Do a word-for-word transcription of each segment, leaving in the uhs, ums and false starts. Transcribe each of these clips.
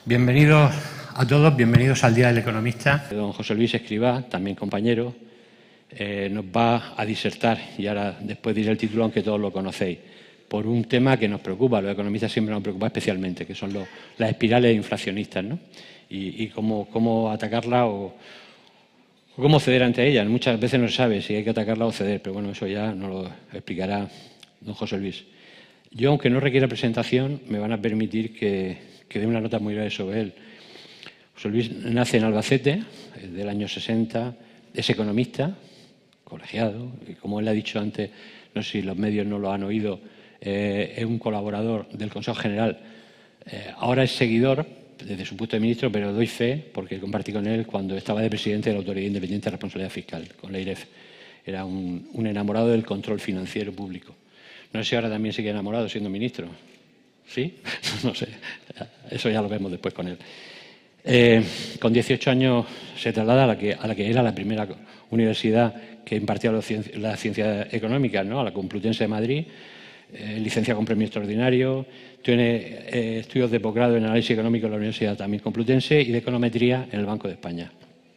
Bienvenidos a todos, bienvenidos al Día del Economista. Don José Luis Escrivá, también compañero, eh, nos va a disertar, y ahora después diré el título, aunque todos lo conocéis, por un tema que nos preocupa, a los economistas siempre nos preocupa especialmente, que son los, las espirales inflacionistas, ¿no? Y, y cómo, cómo atacarla o, o cómo ceder ante ellas. Muchas veces no se sabe si hay que atacarla o ceder, pero bueno, eso ya nos lo explicará don José Luis. Yo, aunque no requiera presentación, me van a permitir que, que dé una nota muy breve sobre él. José Luis nace en Albacete, del año sesenta, es economista, colegiado, y como él ha dicho antes, no sé si los medios no lo han oído, eh, es un colaborador del Consejo General. Eh, ahora es seguidor desde su puesto de ministro, pero doy fe, porque compartí con él cuando estaba de presidente de la Autoridad Independiente de Responsabilidad Fiscal, con la I R E F. Era un, un enamorado del control financiero público. No sé si ahora también sigue enamorado siendo ministro. ¿Sí? No sé. Eso ya lo vemos después con él. Eh, con dieciocho años se traslada a la que, a la que era la primera universidad que impartía la ciencia, la ciencia económica, ¿no? A la Complutense de Madrid, eh, licencia con premio extraordinario, tiene eh, estudios de posgrado en análisis económico en la Universidad también Complutense y de econometría en el Banco de España.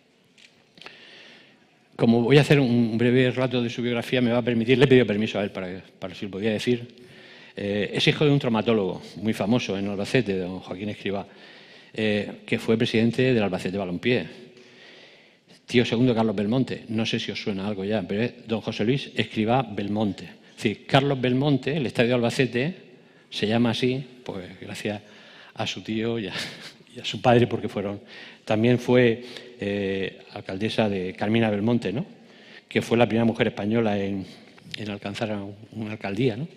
Como voy a hacer un breve relato de su biografía, me va a permitir, le he pedido permiso a él para, para si lo podía decir. Eh, es hijo de un traumatólogo muy famoso en Albacete, don Joaquín Escrivá, eh, que fue presidente del Albacete Balompié. Tío segundo de Carlos Belmonte, no sé si os suena algo ya, pero es don José Luis Escrivá Belmonte. Es decir, Carlos Belmonte, el estadio de Albacete, se llama así, pues gracias a su tío y a, y a su padre, porque fueron. También fue eh, alcaldesa de Carmina Belmonte, ¿no? Que fue la primera mujer española en, en alcanzar una alcaldía, ¿no?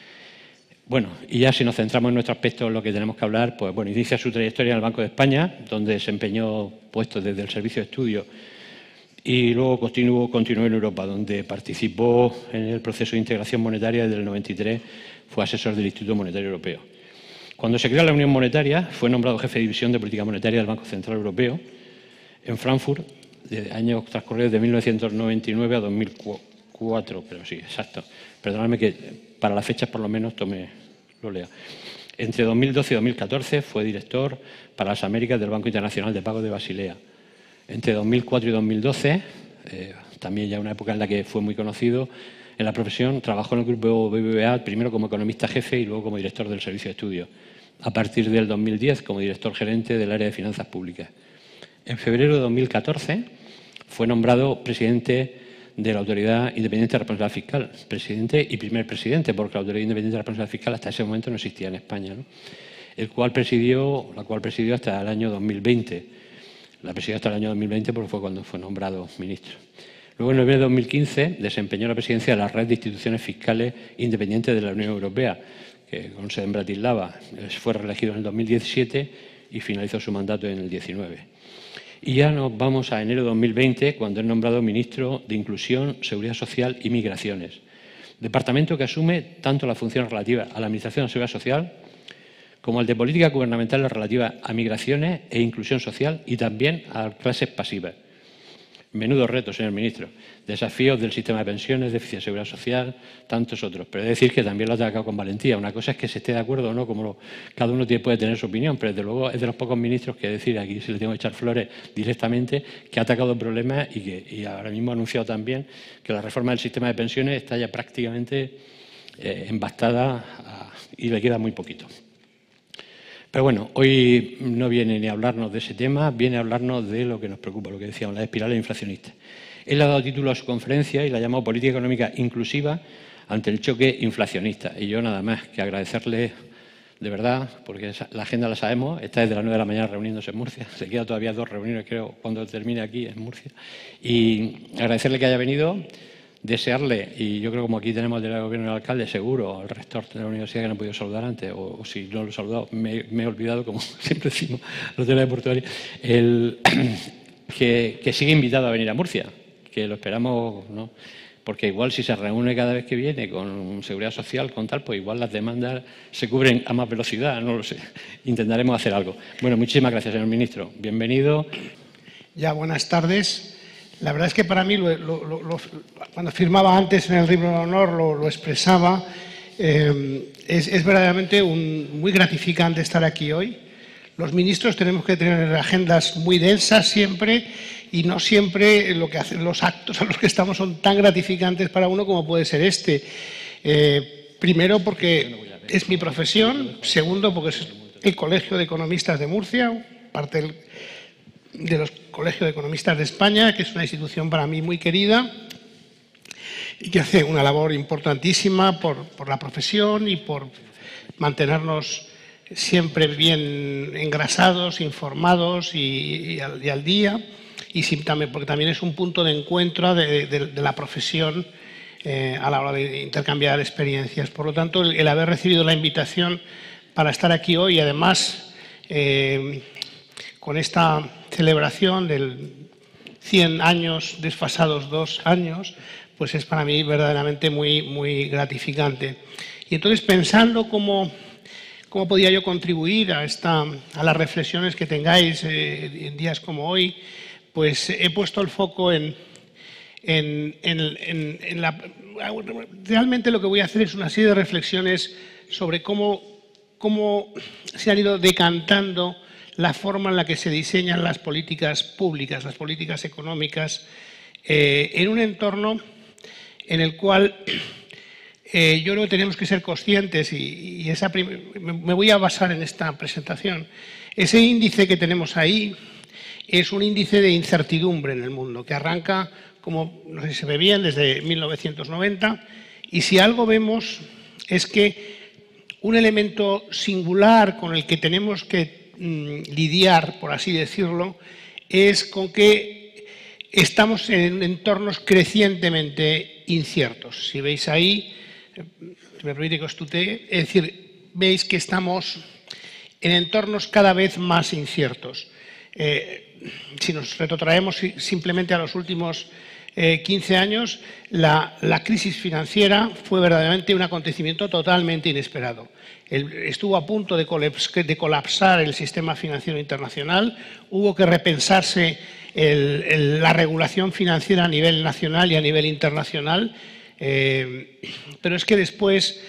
Bueno, y ya si nos centramos en nuestro aspecto, en lo que tenemos que hablar, pues bueno, inicia su trayectoria en el Banco de España, donde desempeñó puestos desde el servicio de estudio, y luego continuó, continuó en Europa, donde participó en el proceso de integración monetaria desde el noventa y tres, fue asesor del Instituto Monetario Europeo. Cuando se creó la Unión Monetaria, fue nombrado jefe de división de política monetaria del Banco Central Europeo en Frankfurt, de años transcurridos de mil novecientos noventa y nueve a dos mil cuatro, pero sí, exacto. Perdonadme que para las fechas por lo menos tome, lo lea. Entre dos mil doce y dos mil catorce fue director para las Américas del Banco Internacional de Pago de Basilea. Entre dos mil cuatro y dos mil doce, eh, también ya una época en la que fue muy conocido en la profesión, trabajó en el grupo B B V A, primero como economista jefe y luego como director del servicio de estudio. A partir del dos mil diez, como director gerente del área de finanzas públicas. En febrero de dos mil catorce fue nombrado presidente de la Autoridad Independiente de Responsabilidad Fiscal, presidente y primer presidente, porque la Autoridad Independiente de Responsabilidad Fiscal hasta ese momento no existía en España, ¿no? El cual presidió, la cual presidió hasta el año dos mil veinte. La presidió hasta el año dos mil veinte porque fue cuando fue nombrado ministro. Luego, en noviembre de dos mil quince, desempeñó la presidencia de la Red de Instituciones Fiscales Independientes de la Unión Europea, que con sede en Bratislava. Fue reelegido en el dos mil diecisiete y finalizó su mandato en el diecinueve. Y ya nos vamos a enero de dos mil veinte, cuando es nombrado ministro de Inclusión, Seguridad Social y Migraciones. Departamento que asume tanto la función relativa a la Administración de Seguridad Social como el de política gubernamental relativa a migraciones e inclusión social y también a clases pasivas. Menudo reto, señor ministro. Desafíos del sistema de pensiones, déficit de seguridad social, tantos otros. Pero he de decir que también lo ha atacado con valentía. Una cosa es que se esté de acuerdo o no, como lo, cada uno tiene, puede tener su opinión, pero desde luego es de los pocos ministros que decir, aquí se le tengo que echar flores directamente, que ha atacado problemas y que y ahora mismo ha anunciado también que la reforma del sistema de pensiones está ya prácticamente eh, embastada a, y le queda muy poquito. Pero bueno, hoy no viene ni a hablarnos de ese tema, viene a hablarnos de lo que nos preocupa, lo que decíamos, las espirales inflacionistas. Él ha dado título a su conferencia y la ha llamado Política Económica Inclusiva ante el choque inflacionista. Y yo nada más que agradecerle de verdad, porque la agenda la sabemos, está desde las nueve de la mañana reuniéndose en Murcia, se quedan todavía dos reuniones, creo, cuando termine aquí en Murcia. Y agradecerle que haya venido, desearle, y yo creo que como aquí tenemos el delegado de gobierno y el alcalde, seguro, al rector de la universidad que no he podido saludar antes, o, o si no lo he saludado, me, me he olvidado, como siempre decimos los de la portuaria, el, que, que sigue invitado a venir a Murcia, que lo esperamos, ¿no? Porque igual si se reúne cada vez que viene con seguridad social, con tal, pues igual las demandas se cubren a más velocidad, no lo sé. Intentaremos hacer algo. Bueno, muchísimas gracias, señor ministro. Bienvenido. Ya, buenas tardes. La verdad es que para mí, lo, lo, lo, cuando firmaba antes en el libro de honor, lo, lo expresaba, eh, es, es verdaderamente un, muy gratificante estar aquí hoy. Los ministros tenemos que tener agendas muy densas siempre y no siempre lo que hacen los actos a los que estamos son tan gratificantes para uno como puede ser este. Eh, primero porque es mi profesión, segundo porque es el Colegio de Economistas de Murcia, parte del, de los Colegios de Economistas de España, que es una institución para mí muy querida y que hace una labor importantísima por, por la profesión y por mantenernos siempre bien engrasados, informados y, y, al, y al día, y sí, también, porque también es un punto de encuentro de, de, de la profesión eh, a la hora de intercambiar experiencias. Por lo tanto, el, el haber recibido la invitación para estar aquí hoy, además eh, con esta celebración del cien años desfasados dos años, pues es para mí verdaderamente muy, muy gratificante. Y entonces, pensando cómo, cómo podía yo contribuir a, esta, a las reflexiones que tengáis eh, en días como hoy, pues he puesto el foco en, en, en, en, en la... Realmente lo que voy a hacer es una serie de reflexiones sobre cómo, cómo se han ido decantando la forma en la que se diseñan las políticas públicas, las políticas económicas, eh, en un entorno en el cual eh, yo creo que tenemos que ser conscientes, y, y esa me voy a basar en esta presentación. Ese índice que tenemos ahí es un índice de incertidumbre en el mundo, que arranca, como no sé si se ve bien, desde mil novecientos noventa, y si algo vemos es que un elemento singular con el que tenemos que mm, lidiar, por así decirlo, es con que estamos en entornos crecientemente inciertos. Si veis ahí, si me permite que os tutee, es decir, veis que estamos en entornos cada vez más inciertos. Eh, si nos retrotraemos simplemente a los últimos eh, quince años, la, la crisis financiera fue verdaderamente un acontecimiento totalmente inesperado. El, estuvo a punto de, colaps, de colapsar el sistema financiero internacional, hubo que repensarse el, el, la regulación financiera a nivel nacional y a nivel internacional, eh, pero es que después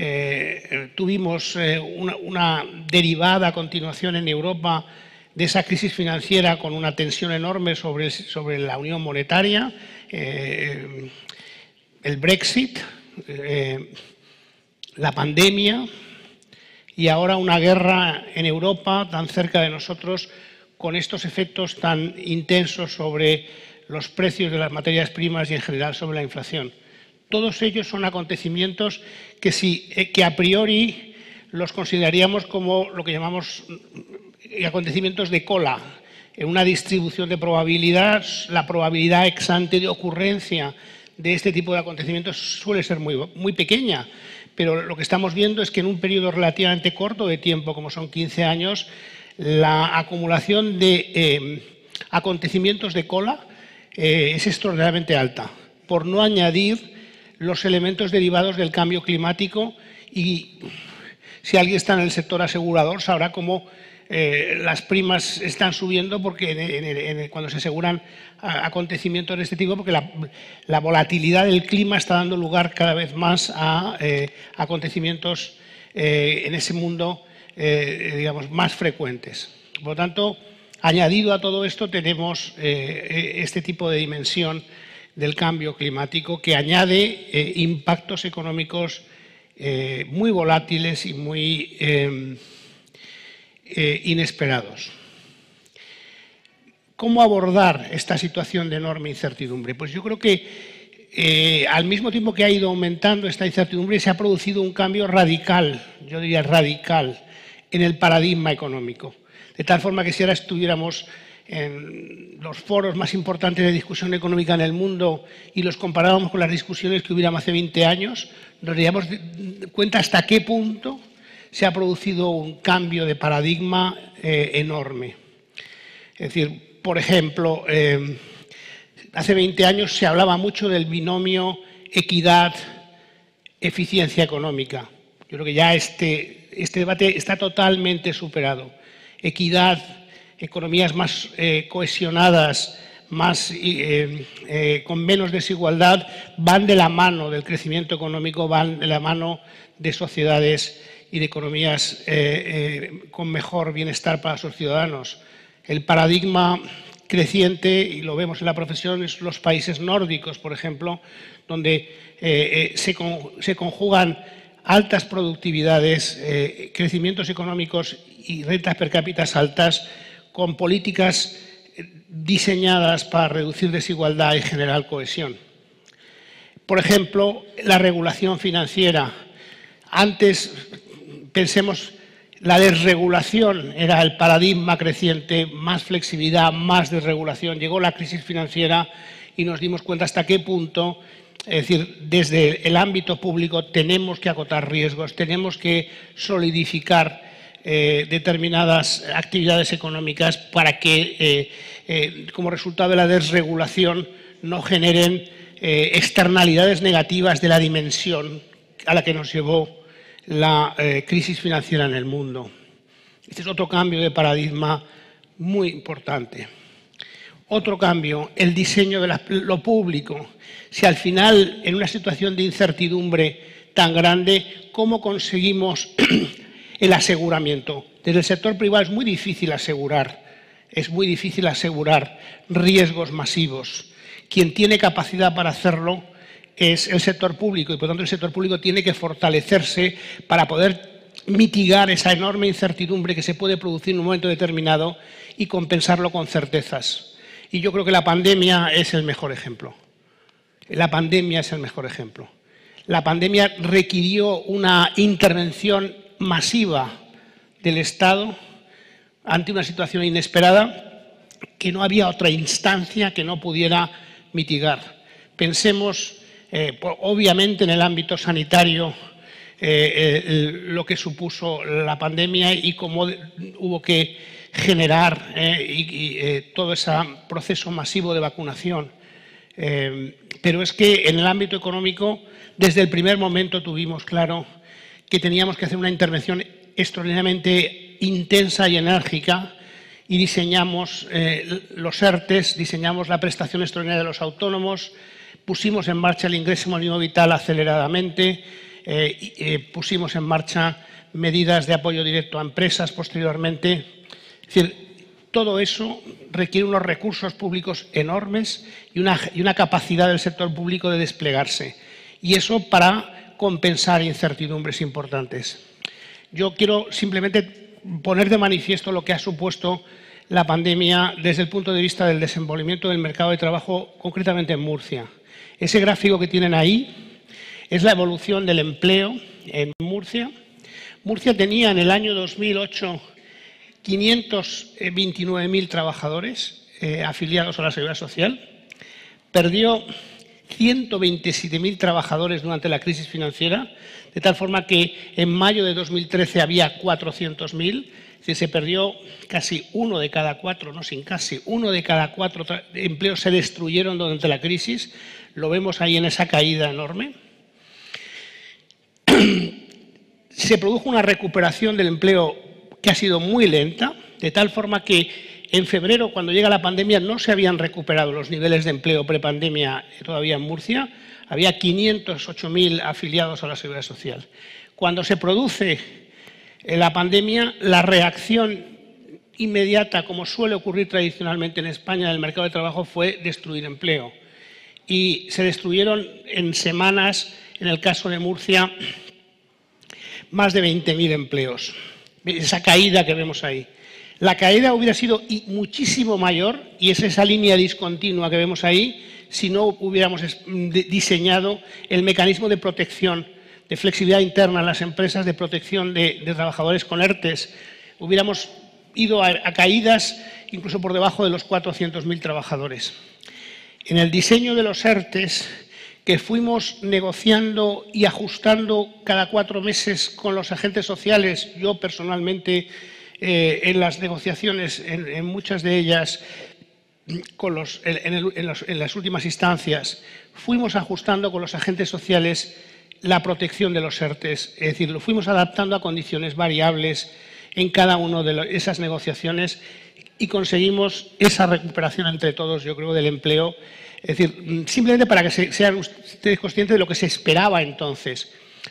eh, tuvimos eh, una, una derivada continuación en Europa de esa crisis financiera con una tensión enorme sobre, sobre la unión monetaria, eh, el Brexit, eh, la pandemia y ahora una guerra en Europa tan cerca de nosotros con estos efectos tan intensos sobre los precios de las materias primas y en general sobre la inflación. Todos ellos son acontecimientos que, si, que a priori los consideraríamos como lo que llamamos acontecimientos de cola, en una distribución de probabilidad. La probabilidad ex ante de ocurrencia de este tipo de acontecimientos suele ser muy, muy pequeña, pero lo que estamos viendo es que en un periodo relativamente corto de tiempo, como son quince años, la acumulación de eh, acontecimientos de cola eh, es extraordinariamente alta, por no añadir los elementos derivados del cambio climático. Y si alguien está en el sector asegurador sabrá cómo eh, las primas están subiendo porque en, en, en, cuando se aseguran acontecimientos de este tipo, porque la, la volatilidad del clima está dando lugar cada vez más a eh, acontecimientos eh, en ese mundo eh, digamos, más frecuentes. Por lo tanto, añadido a todo esto tenemos eh, este tipo de dimensión del cambio climático que añade eh, impactos económicos eh, muy volátiles y muy eh, eh, inesperados. ¿Cómo abordar esta situación de enorme incertidumbre? Pues yo creo que eh, al mismo tiempo que ha ido aumentando esta incertidumbre, se ha producido un cambio radical, yo diría radical, en el paradigma económico. De tal forma que si ahora estuviéramos en los foros más importantes de discusión económica en el mundo y los comparábamos con las discusiones que hubiéramos hace veinte años, nos daríamos cuenta hasta qué punto se ha producido un cambio de paradigma eh, enorme. Es decir, por ejemplo, eh, hace veinte años se hablaba mucho del binomio equidad-eficiencia económica. Yo creo que ya este, este debate está totalmente superado. Equidad, economías más eh, cohesionadas, más, eh, eh, con menos desigualdad, van de la mano del crecimiento económico, van de la mano de sociedades y de economías eh, eh, con mejor bienestar para sus ciudadanos. El paradigma creciente, y lo vemos en la profesión, es los países nórdicos, por ejemplo, donde eh, eh, se, con, se conjugan altas productividades, eh, crecimientos económicos y rentas per cápita altas, con políticas diseñadas para reducir desigualdad y generar cohesión. Por ejemplo, la regulación financiera. Antes, pensemos, la desregulación era el paradigma creciente, más flexibilidad, más desregulación. Llegó la crisis financiera y nos dimos cuenta hasta qué punto, es decir, desde el ámbito público tenemos que acotar riesgos, tenemos que solidificar eh, determinadas actividades económicas para que, eh, eh, como resultado de la desregulación, no generen eh, externalidades negativas de la dimensión a la que nos llevó la eh, crisis financiera en el mundo. Este es otro cambio de paradigma muy importante. Otro cambio, el diseño de la, lo público. Si al final, en una situación de incertidumbre tan grande, ¿cómo conseguimos el aseguramiento? Desde el sector privado es muy difícil asegurar, es muy difícil asegurar riesgos masivos. Quien tiene capacidad para hacerlo es el sector público y, por tanto, el sector público tiene que fortalecerse para poder mitigar esa enorme incertidumbre que se puede producir en un momento determinado y compensarlo con certezas. Y yo creo que la pandemia es el mejor ejemplo. La pandemia es el mejor ejemplo. La pandemia requirió una intervención masiva del Estado ante una situación inesperada que no había otra instancia que no pudiera mitigar. Pensemos, eh, obviamente, en el ámbito sanitario, eh, eh, lo que supuso la pandemia y cómo hubo que generar eh, y, y, eh, todo ese proceso masivo de vacunación. Eh, pero es que en el ámbito económico, desde el primer momento tuvimos claro que teníamos que hacer una intervención extraordinariamente intensa y enérgica y diseñamos eh, los ERTES, diseñamos la prestación extraordinaria de los autónomos, pusimos en marcha el ingreso mínimo vital aceleradamente, eh, y, eh, pusimos en marcha medidas de apoyo directo a empresas posteriormente. Es decir, todo eso requiere unos recursos públicos enormes y una, y una capacidad del sector público de desplegarse. Y eso para compensar incertidumbres importantes. Yo quiero simplemente poner de manifiesto lo que ha supuesto la pandemia desde el punto de vista del desenvolvimiento del mercado de trabajo, concretamente en Murcia. Ese gráfico que tienen ahí es la evolución del empleo en Murcia. Murcia tenía en el año dos mil ocho quinientos veintinueve mil trabajadores eh, afiliados a la Seguridad Social. Perdió ciento veintisiete mil trabajadores durante la crisis financiera, de tal forma que en mayo de dos mil trece había cuatrocientos mil, es decir, se perdió casi uno de cada cuatro, no sin casi, uno de cada cuatro empleos se destruyeron durante la crisis, lo vemos ahí en esa caída enorme. Se produjo una recuperación del empleo que ha sido muy lenta, de tal forma que en febrero, cuando llega la pandemia, no se habían recuperado los niveles de empleo prepandemia todavía en Murcia. Había quinientos ocho mil afiliados a la Seguridad Social. Cuando se produce la pandemia, la reacción inmediata, como suele ocurrir tradicionalmente en España en el mercado de trabajo, fue destruir empleo. Y se destruyeron en semanas, en el caso de Murcia, más de veinte mil empleos. Esa caída que vemos ahí. La caída hubiera sido muchísimo mayor, y es esa línea discontinua que vemos ahí, si no hubiéramos diseñado el mecanismo de protección, de flexibilidad interna en las empresas, de protección de, de trabajadores con ERTES. Hubiéramos ido a, a caídas incluso por debajo de los cuatrocientos mil trabajadores. En el diseño de los ERTES, que fuimos negociando y ajustando cada cuatro meses con los agentes sociales, yo personalmente eh, en las negociaciones, en, en muchas de ellas, con los, en, el, en, los, en las últimas instancias, fuimos ajustando con los agentes sociales la protección de los ERTES, es decir, lo fuimos adaptando a condiciones variables en cada una de esas negociaciones y conseguimos esa recuperación entre todos, yo creo, del empleo. Es decir, simplemente para que se, sean ustedes conscientes de lo que se esperaba entonces.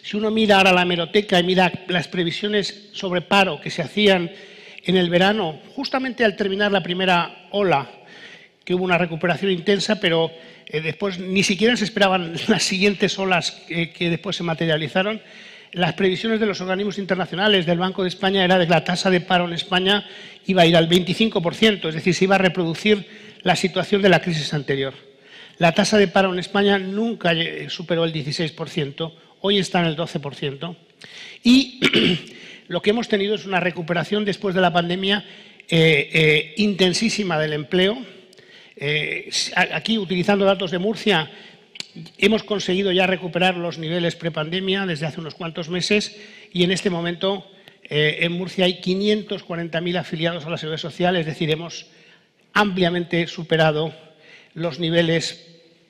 Si uno mira ahora la hemeroteca y mira las previsiones sobre paro que se hacían en el verano, justamente al terminar la primera ola, que hubo una recuperación intensa, pero eh, después ni siquiera se esperaban las siguientes olas eh, que después se materializaron. Las previsiones de los organismos internacionales, del Banco de España, era de que la tasa de paro en España iba a ir al veinticinco por ciento, es decir, se iba a reproducir la situación de la crisis anterior. La tasa de paro en España nunca superó el dieciséis por ciento, hoy está en el doce por ciento. Y lo que hemos tenido es una recuperación después de la pandemia eh, eh, intensísima del empleo. Eh, aquí, utilizando datos de Murcia, hemos conseguido ya recuperar los niveles prepandemia desde hace unos cuantos meses y en este momento eh, en Murcia hay quinientos cuarenta mil afiliados a la Seguridad Social, es decir, hemos ampliamente superado los niveles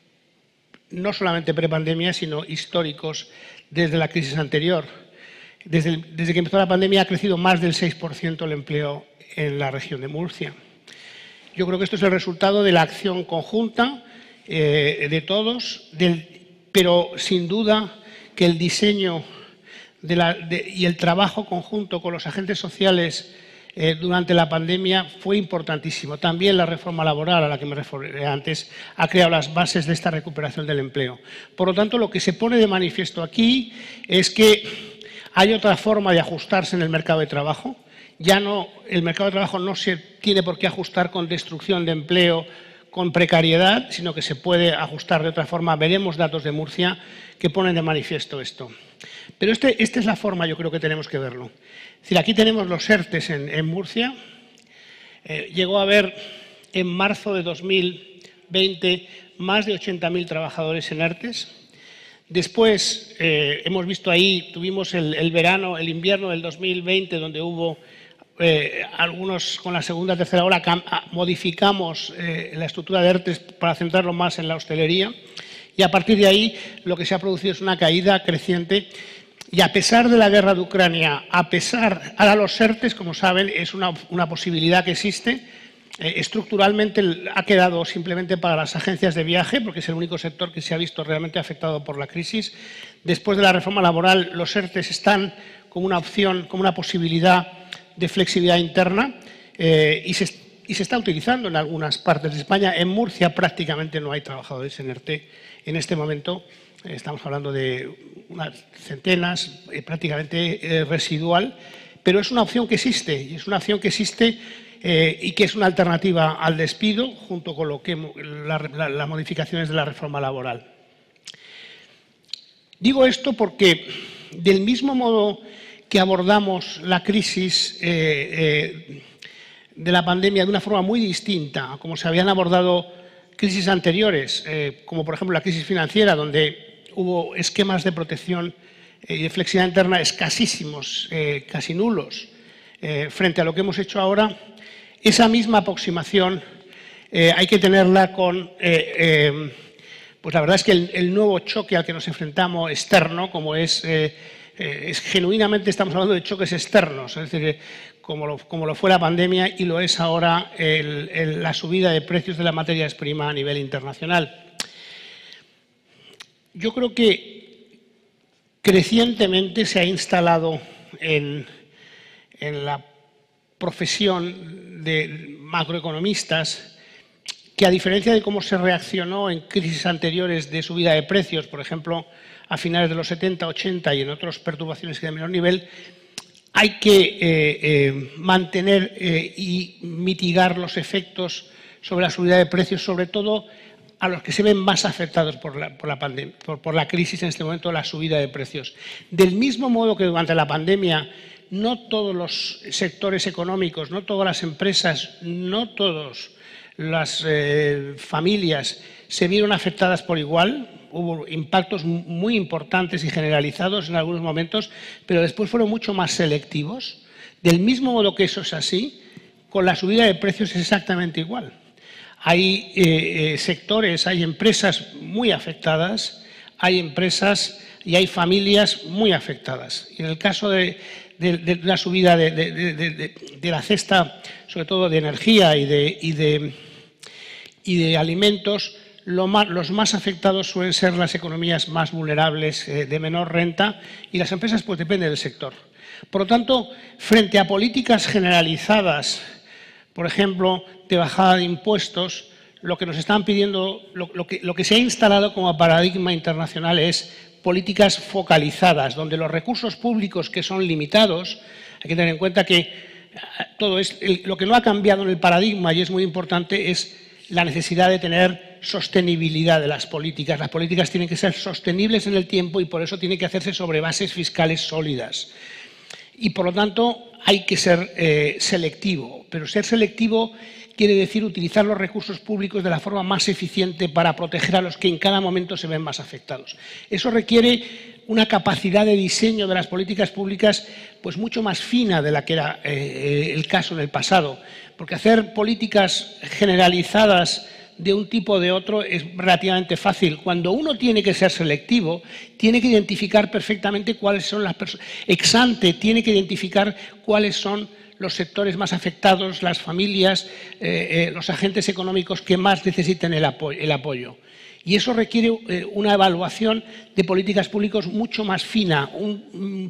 no solamente prepandemia, sino históricos desde la crisis anterior. Desde, el, desde que empezó la pandemia ha crecido más del seis por ciento el empleo en la región de Murcia. Yo creo que esto es el resultado de la acción conjunta eh, de todos, del, pero sin duda que el diseño de la, de, y el trabajo conjunto con los agentes sociales eh, durante la pandemia fue importantísimo. También la reforma laboral, a la que me referí antes, ha creado las bases de esta recuperación del empleo. Por lo tanto, lo que se pone de manifiesto aquí es que hay otra forma de ajustarse en el mercado de trabajo. Ya no, el mercado de trabajo no se tiene por qué ajustar con destrucción de empleo, con precariedad, sino que se puede ajustar de otra forma. Veremos datos de Murcia que ponen de manifiesto esto. Pero este, esta es la forma, yo creo que tenemos que verlo. Es decir, aquí tenemos los ERTES en, en Murcia. Eh, llegó a haber en marzo de dos mil veinte más de ochenta mil trabajadores en ERTES. Después, eh, hemos visto ahí, tuvimos el, el verano, el invierno del dos mil veinte, donde hubo eh, algunos, con la segunda, tercera ola, modificamos eh, la estructura de ERTES para centrarlo más en la hostelería. Y a partir de ahí, lo que se ha producido es una caída creciente. Y a pesar de la guerra de Ucrania, a pesar, ahora los ERTES, como saben, es una, una posibilidad que existe. Eh, estructuralmente ha quedado simplemente para las agencias de viaje, porque es el único sector que se ha visto realmente afectado por la crisis. Después de la reforma laboral, los ERTES están como una opción, como una posibilidad de flexibilidad interna eh, y, se, y se está utilizando en algunas partes de España. En Murcia prácticamente no hay trabajadores en ERTE en este momento. Eh, estamos hablando de unas centenas, eh, prácticamente eh, residual, pero es una opción que existe y es una opción que existe Eh, y que es una alternativa al despido, junto con lo que, la, la, las modificaciones de la reforma laboral. Digo esto porque, del mismo modo que abordamos la crisis eh, eh, de la pandemia de una forma muy distinta a como se habían abordado crisis anteriores, eh, como por ejemplo la crisis financiera, donde hubo esquemas de protección y de flexibilidad interna escasísimos, eh, casi nulos, eh, frente a lo que hemos hecho ahora. Esa misma aproximación eh, hay que tenerla con, eh, eh, pues la verdad es que el, el nuevo choque al que nos enfrentamos externo, como es, eh, eh, es genuinamente estamos hablando de choques externos, es decir, como lo, como lo fue la pandemia y lo es ahora el, el, la subida de precios de las materias primas a nivel internacional. Yo creo que crecientemente se ha instalado en, en la profesión de macroeconomistas que, a diferencia de cómo se reaccionó en crisis anteriores de subida de precios, por ejemplo, a finales de los setenta, ochenta y en otras perturbaciones de menor nivel, hay que eh, eh, mantener eh, y mitigar los efectos sobre la subida de precios, sobre todo a los que se ven más afectados por la, por la, pandemia, por, por la crisis en este momento, la subida de precios. Del mismo modo que durante la pandemia no todos los sectores económicos, no todas las empresas, no todas las eh, familias se vieron afectadas por igual. Hubo impactos muy importantes y generalizados en algunos momentos, pero después fueron mucho más selectivos. Del mismo modo que eso es así, con la subida de precios es exactamente igual. Hay eh, eh, sectores, hay empresas muy afectadas, hay empresas y hay familias muy afectadas. Y en el caso de De, de la subida de, de, de, de, de la cesta, sobre todo de energía y de, y de, y de alimentos, lo más, los más afectados suelen ser las economías más vulnerables, eh, de menor renta, y las empresas pues depende del sector. Por lo tanto, frente a políticas generalizadas, por ejemplo, de bajada de impuestos, lo que nos están pidiendo, lo, lo, que, lo que se ha instalado como paradigma internacional es políticas focalizadas, donde los recursos públicos que son limitados, hay que tener en cuenta que todo es, lo que no ha cambiado en el paradigma, y es muy importante, es la necesidad de tener sostenibilidad de las políticas. Las políticas tienen que ser sostenibles en el tiempo y por eso tienen que hacerse sobre bases fiscales sólidas. Y por lo tanto hay que ser eh, selectivo, pero ser selectivo quiere decir utilizar los recursos públicos de la forma más eficiente para proteger a los que en cada momento se ven más afectados. Eso requiere una capacidad de diseño de las políticas públicas pues mucho más fina de la que era eh, el caso en el pasado, porque hacer políticas generalizadas de un tipo o de otro es relativamente fácil. Cuando uno tiene que ser selectivo, tiene que identificar perfectamente cuáles son las personas, ex ante tiene que identificar cuáles son los sectores más afectados, las familias, eh, eh, los agentes económicos que más necesiten el apoyo. El apoyo. Y eso requiere eh, una evaluación de políticas públicas mucho más fina, un, un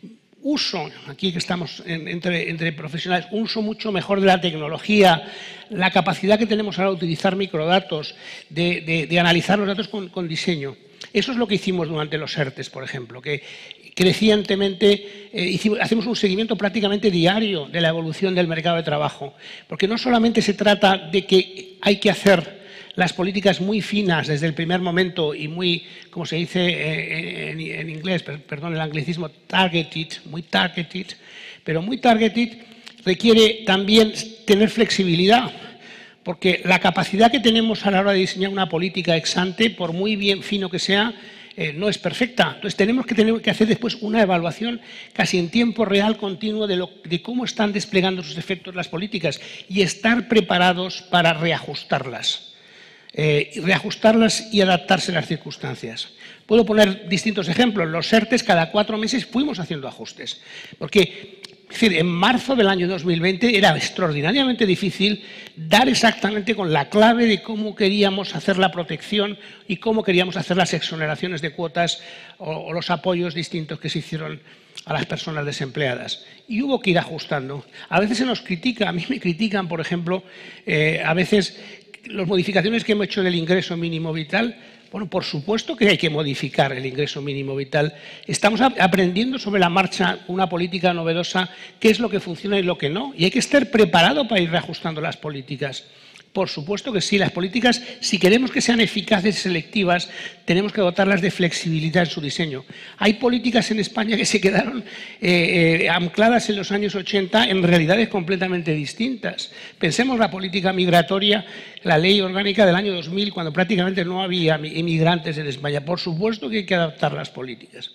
uso, aquí que estamos en, entre, entre profesionales, un uso mucho mejor de la tecnología, la capacidad que tenemos ahora de utilizar microdatos, de, de, de analizar los datos con, con diseño. Eso es lo que hicimos durante los ERTES, por ejemplo, que crecientemente eh, hicimos, hacemos un seguimiento prácticamente diario de la evolución del mercado de trabajo, porque no solamente se trata de que hay que hacer las políticas muy finas desde el primer momento y muy, como se dice eh, en, en inglés, perdón el anglicismo, targeted, muy targeted, pero muy targeted requiere también tener flexibilidad, porque la capacidad que tenemos a la hora de diseñar una política ex ante, por muy bien fino que sea, eh, no es perfecta. Entonces tenemos que, tener que hacer después una evaluación casi en tiempo real continuo de, lo, de cómo están desplegando sus efectos las políticas y estar preparados para reajustarlas. Eh, reajustarlas y adaptarse a las circunstancias. Puedo poner distintos ejemplos. Los ERTES cada cuatro meses fuimos haciendo ajustes, porque es decir, en marzo del año dos mil veinte era extraordinariamente difícil dar exactamente con la clave de cómo queríamos hacer la protección y cómo queríamos hacer las exoneraciones de cuotas o, o los apoyos distintos que se hicieron a las personas desempleadas. Y hubo que ir ajustando. A veces se nos critica, a mí me critican, por ejemplo, eh, a veces las modificaciones que hemos hecho del ingreso mínimo vital. Bueno, por supuesto que hay que modificar el ingreso mínimo vital. Estamos aprendiendo sobre la marcha una política novedosa, qué es lo que funciona y lo que no. Y hay que estar preparado para ir reajustando las políticas. Por supuesto que sí, las políticas, si queremos que sean eficaces y selectivas, tenemos que dotarlas de flexibilidad en su diseño. Hay políticas en España que se quedaron eh, eh, ancladas en los años ochenta en realidades completamente distintas. Pensemos la política migratoria, la ley orgánica del año dos mil, cuando prácticamente no había inmigrantes en España. Por supuesto que hay que adaptar las políticas.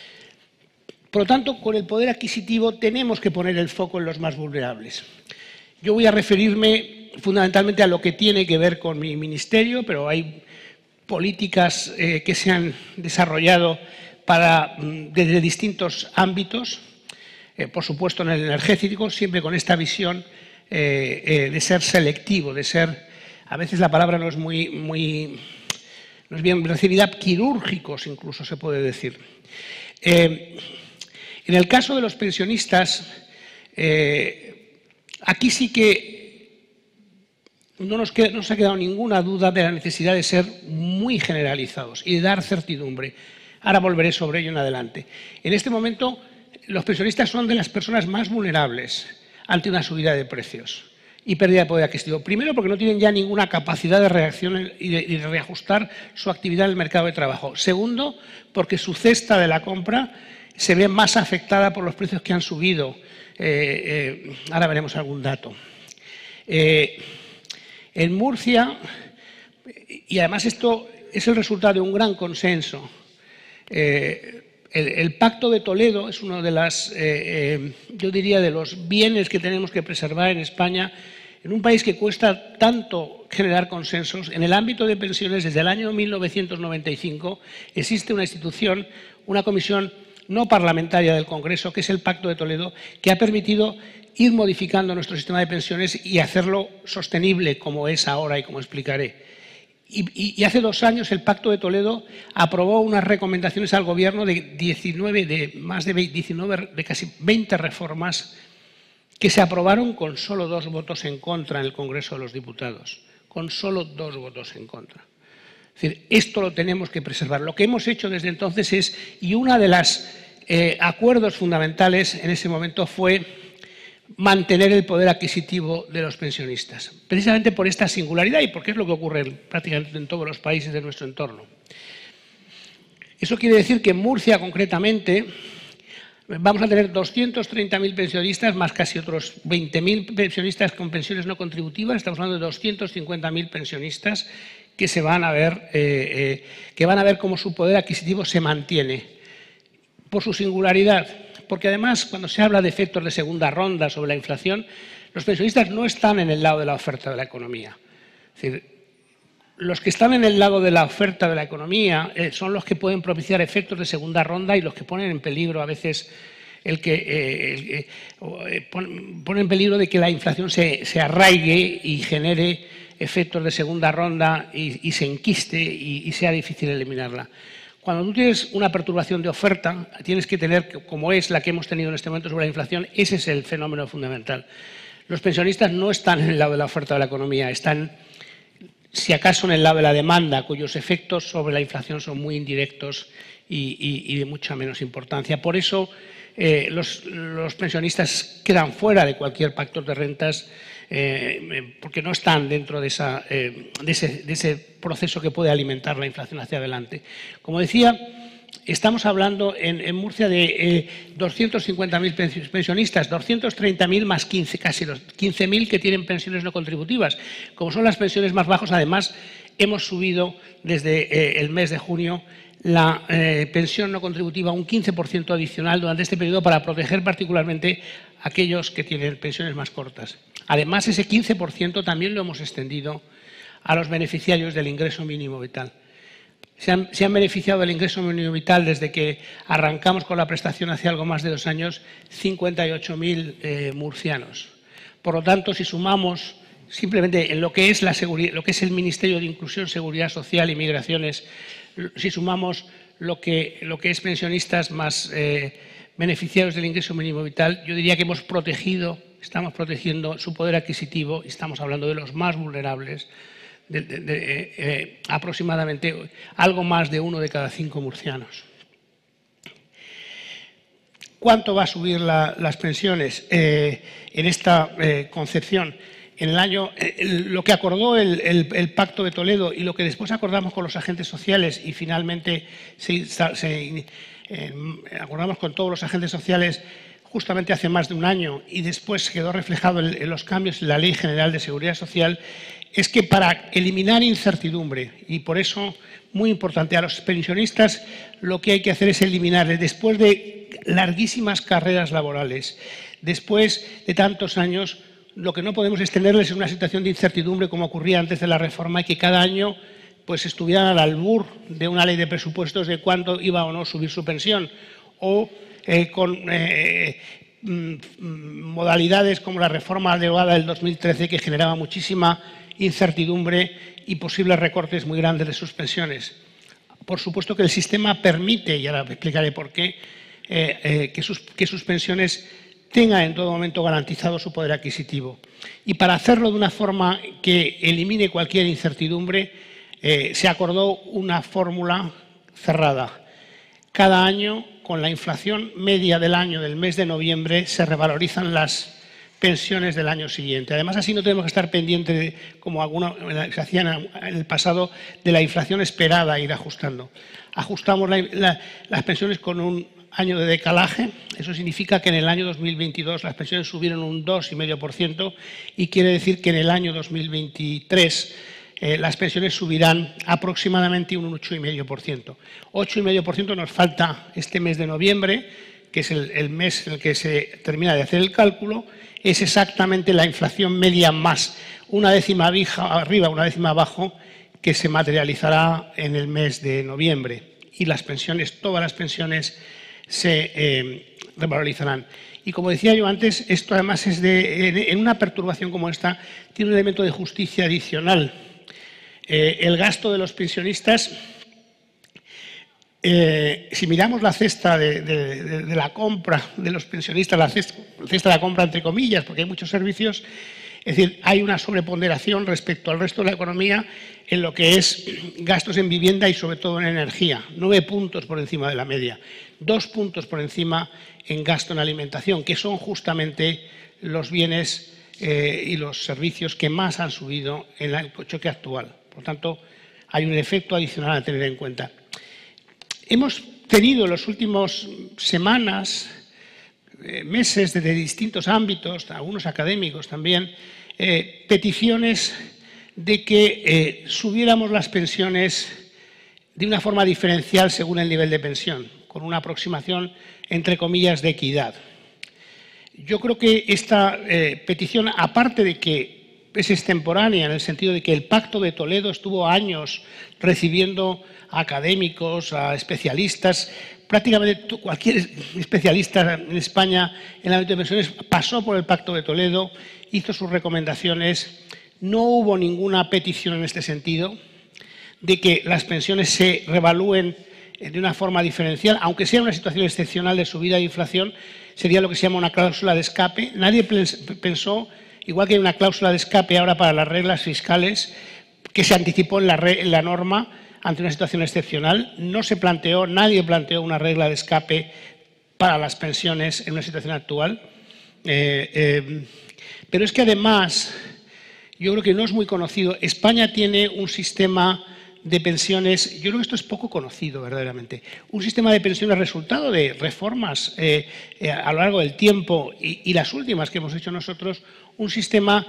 Por lo tanto, con el poder adquisitivo tenemos que poner el foco en los más vulnerables. Yo voy a referirme fundamentalmente a lo que tiene que ver con mi ministerio, pero hay políticas eh, que se han desarrollado para, desde distintos ámbitos, eh, por supuesto en el energético, siempre con esta visión eh, eh, de ser selectivo, de ser, a veces la palabra no es muy, muy no es bien recibida, quirúrgicos incluso se puede decir. Eh, en el caso de los pensionistas, eh, aquí sí que No nos, queda, no nos ha quedado ninguna duda de la necesidad de ser muy generalizados y de dar certidumbre. Ahora volveré sobre ello en adelante. En este momento, los pensionistas son de las personas más vulnerables ante una subida de precios y pérdida de poder adquisitivo. Primero, porque no tienen ya ninguna capacidad de reacción y de, y de reajustar su actividad en el mercado de trabajo. Segundo, porque su cesta de la compra se ve más afectada por los precios que han subido. Eh, eh, ahora veremos algún dato. Eh, En Murcia, y además esto es el resultado de un gran consenso, eh, el, el Pacto de Toledo es uno de las, eh, eh, yo diría, de los bienes que tenemos que preservar en España, en un país que cuesta tanto generar consensos. En el ámbito de pensiones, desde el año mil novecientos noventa y cinco, existe una institución, una comisión no parlamentaria del Congreso, que es el Pacto de Toledo, que ha permitido ir modificando nuestro sistema de pensiones y hacerlo sostenible como es ahora y como explicaré. Y, y, y hace dos años el Pacto de Toledo aprobó unas recomendaciones al Gobierno de diecinueve, de más de diecinueve, de casi veinte reformas que se aprobaron con solo dos votos en contra en el Congreso de los Diputados, con solo dos votos en contra. Es decir, esto lo tenemos que preservar. Lo que hemos hecho desde entonces es, y uno de los eh, acuerdos fundamentales en ese momento fue mantener el poder adquisitivo de los pensionistas, precisamente por esta singularidad y porque es lo que ocurre prácticamente en todos los países de nuestro entorno. Eso quiere decir que en Murcia, concretamente, vamos a tener doscientos treinta mil pensionistas más casi otros veinte mil pensionistas con pensiones no contributivas. Estamos hablando de doscientos cincuenta mil pensionistas que, se van a ver, eh, eh, que van a ver cómo su poder adquisitivo se mantiene por su singularidad. Porque además, cuando se habla de efectos de segunda ronda sobre la inflación, los pensionistas no están en el lado de la oferta de la economía. Es decir, los que están en el lado de la oferta de la economía eh, son los que pueden propiciar efectos de segunda ronda y los que ponen en peligro a veces el que eh, el, eh, ponen pone en peligro de que la inflación se, se arraigue y genere efectos de segunda ronda y, y se enquiste y, y sea difícil eliminarla. Cuando tú tienes una perturbación de oferta, tienes que tener, como es la que hemos tenido en este momento sobre la inflación, ese es el fenómeno fundamental. Los pensionistas no están en el lado de la oferta de la economía, están, si acaso, en el lado de la demanda, cuyos efectos sobre la inflación son muy indirectos y, y, y de mucha menos importancia. Por eso, eh, los, los pensionistas quedan fuera de cualquier pacto de rentas eh, porque no están dentro de, esa, eh, de, ese, de ese proceso que puede alimentar la inflación hacia adelante. Como decía, estamos hablando en, en Murcia de eh, doscientos cincuenta mil pensionistas, doscientos treinta mil más quince, casi los quince mil que tienen pensiones no contributivas. Como son las pensiones más bajas, además, hemos subido desde eh, el mes de junio la eh, pensión no contributiva un quince por ciento adicional durante este periodo para proteger particularmente a aquellos que tienen pensiones más cortas. Además, ese quince por ciento también lo hemos extendido a los beneficiarios del ingreso mínimo vital. Se han, se han beneficiado del ingreso mínimo vital desde que arrancamos con la prestación hace algo más de dos años, cincuenta y ocho mil eh, murcianos. Por lo tanto, si sumamos simplemente en lo que es, la seguridad, lo que es el Ministerio de Inclusión, Seguridad Social y Migraciones, si sumamos lo que, lo que es pensionistas más eh, beneficiarios del ingreso mínimo vital, yo diría que hemos protegido, estamos protegiendo su poder adquisitivo y estamos hablando de los más vulnerables, de, de, de, eh, eh, aproximadamente algo más de uno de cada cinco murcianos. ¿Cuánto va a subir la, las pensiones eh, en esta eh, concepción? En el año, el, lo que acordó el, el, el Pacto de Toledo y lo que después acordamos con los agentes sociales y finalmente se, se, eh, acordamos con todos los agentes sociales justamente hace más de un año y después quedó reflejado en, en los cambios en la Ley General de Seguridad Social, es que para eliminar incertidumbre, y por eso, muy importante, a los pensionistas lo que hay que hacer es eliminarles, después de larguísimas carreras laborales, después de tantos años, lo que no podemos es tenerles en una situación de incertidumbre como ocurría antes de la reforma y que cada año pues, estuvieran al albur de una ley de presupuestos de cuánto iba o no subir su pensión o eh, con eh, modalidades como la reforma derogada del dos mil trece que generaba muchísima incertidumbre y posibles recortes muy grandes de sus pensiones. Por supuesto que el sistema permite, y ahora explicaré por qué, eh, eh, que, sus, que sus pensiones tengan en todo momento garantizado su poder adquisitivo. Y para hacerlo de una forma que elimine cualquier incertidumbre, eh, se acordó una fórmula cerrada. Cada año, con la inflación media del año del mes de noviembre, se revalorizan las pensiones del año siguiente. Además, así no tenemos que estar pendientes, de, como algunos se hacían en el pasado, de la inflación esperada e ir ajustando. Ajustamos la, la, las pensiones con un año de decalaje. Eso significa que en el año dos mil veintidós las pensiones subieron un dos coma cinco por ciento y quiere decir que en el año dos mil veintitrés eh, las pensiones subirán aproximadamente un ocho coma cinco por ciento. ocho coma cinco por ciento nos falta este mes de noviembre, que es el, el mes en el que se termina de hacer el cálculo. Es exactamente la inflación media más una décima arriba, una décima abajo, que se materializará en el mes de noviembre. Y las pensiones, todas las pensiones, se eh, revalorizarán. Y como decía yo antes, esto además es de, en una perturbación como esta, tiene un elemento de justicia adicional. Eh, el gasto de los pensionistas, eh, si miramos la cesta de, de, de, de la compra de los pensionistas, la cesta, la cesta de la compra entre comillas, porque hay muchos servicios, es decir, hay una sobreponderación respecto al resto de la economía en lo que es gastos en vivienda y sobre todo en energía. Nueve puntos por encima de la media. Dos puntos por encima en gasto en alimentación, que son justamente los bienes eh, y los servicios que más han subido en el choque actual. Por tanto, hay un efecto adicional a tener en cuenta. Hemos tenido en las últimas semanas, eh, meses, desde distintos ámbitos, algunos académicos también, eh, peticiones de que eh, subiéramos las pensiones de una forma diferencial según el nivel de pensión, con una aproximación, entre comillas, de equidad. Yo creo que esta eh, petición, aparte de que es extemporánea en el sentido de que el Pacto de Toledo estuvo años recibiendo a académicos, a especialistas, prácticamente cualquier especialista en España en el ámbito de pensiones pasó por el Pacto de Toledo, hizo sus recomendaciones, no hubo ninguna petición en este sentido de que las pensiones se revalúen de una forma diferencial, aunque sea una situación excepcional de subida de inflación, sería lo que se llama una cláusula de escape. Nadie pensó, igual que hay una cláusula de escape ahora para las reglas fiscales, que se anticipó en la, re, en la norma ante una situación excepcional, no se planteó, nadie planteó una regla de escape para las pensiones en una situación actual. Eh, eh, pero es que además, yo creo que no es muy conocido, España tiene un sistema de pensiones, yo creo que esto es poco conocido verdaderamente, un sistema de pensiones resultado de reformas eh, eh, a lo largo del tiempo y, y las últimas que hemos hecho nosotros, un sistema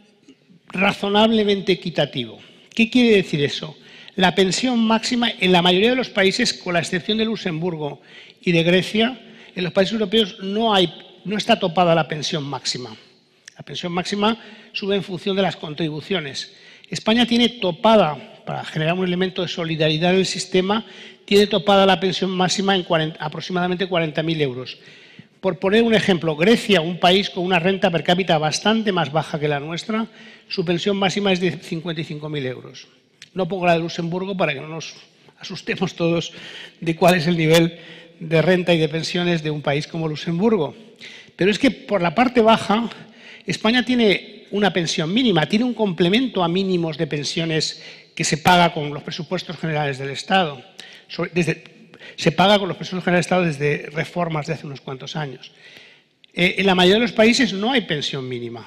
razonablemente equitativo. ¿Qué quiere decir eso? La pensión máxima en la mayoría de los países, con la excepción de Luxemburgo y de Grecia, en los países europeos no, hay, no está topada la pensión máxima. La pensión máxima sube en función de las contribuciones. España tiene topada, para generar un elemento de solidaridad en el sistema, tiene topada la pensión máxima en cuarenta, aproximadamente cuarenta mil euros. Por poner un ejemplo, Grecia, un país con una renta per cápita bastante más baja que la nuestra, su pensión máxima es de cincuenta y cinco mil euros. No pongo la de Luxemburgo para que no nos asustemos todos de cuál es el nivel de renta y de pensiones de un país como Luxemburgo. Pero es que por la parte baja, España tiene una pensión mínima, tiene un complemento a mínimos de pensiones que se paga con los presupuestos generales del Estado. Desde, se paga con los presupuestos generales del Estado desde reformas de hace unos cuantos años. Eh, en la mayoría de los países no hay pensión mínima.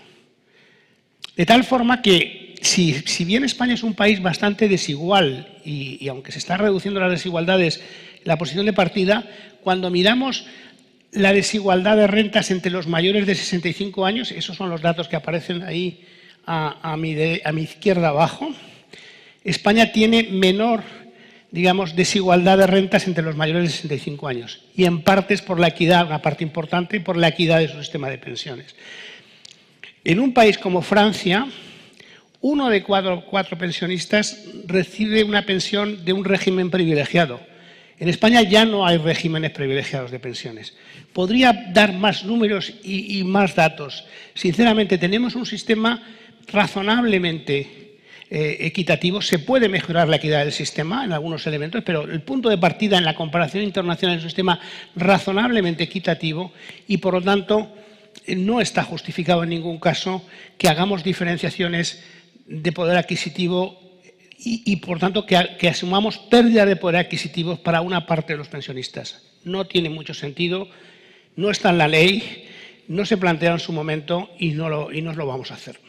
De tal forma que, si, si bien España es un país bastante desigual y, y aunque se están reduciendo las desigualdades, la posición de partida, cuando miramos la desigualdad de rentas entre los mayores de sesenta y cinco años, esos son los datos que aparecen ahí a, a, mi, de, a mi izquierda abajo, España tiene menor, digamos, desigualdad de rentas entre los mayores de sesenta y cinco años y en parte es por la equidad, una parte importante, por la equidad de su sistema de pensiones. En un país como Francia, uno de cuatro, cuatro pensionistas recibe una pensión de un régimen privilegiado. En España ya no hay regímenes privilegiados de pensiones. Podría dar más números y, y más datos. Sinceramente, tenemos un sistema razonablemente eh, equitativo. Se puede mejorar la equidad del sistema en algunos elementos, pero el punto de partida en la comparación internacional es un sistema razonablemente equitativo y, por lo tanto, no está justificado en ningún caso que hagamos diferenciaciones de poder adquisitivo y, y por tanto, que, que asumamos pérdida de poder adquisitivo para una parte de los pensionistas. No tiene mucho sentido, no está en la ley, no se plantea en su momento y no lo, y no lo vamos a hacer.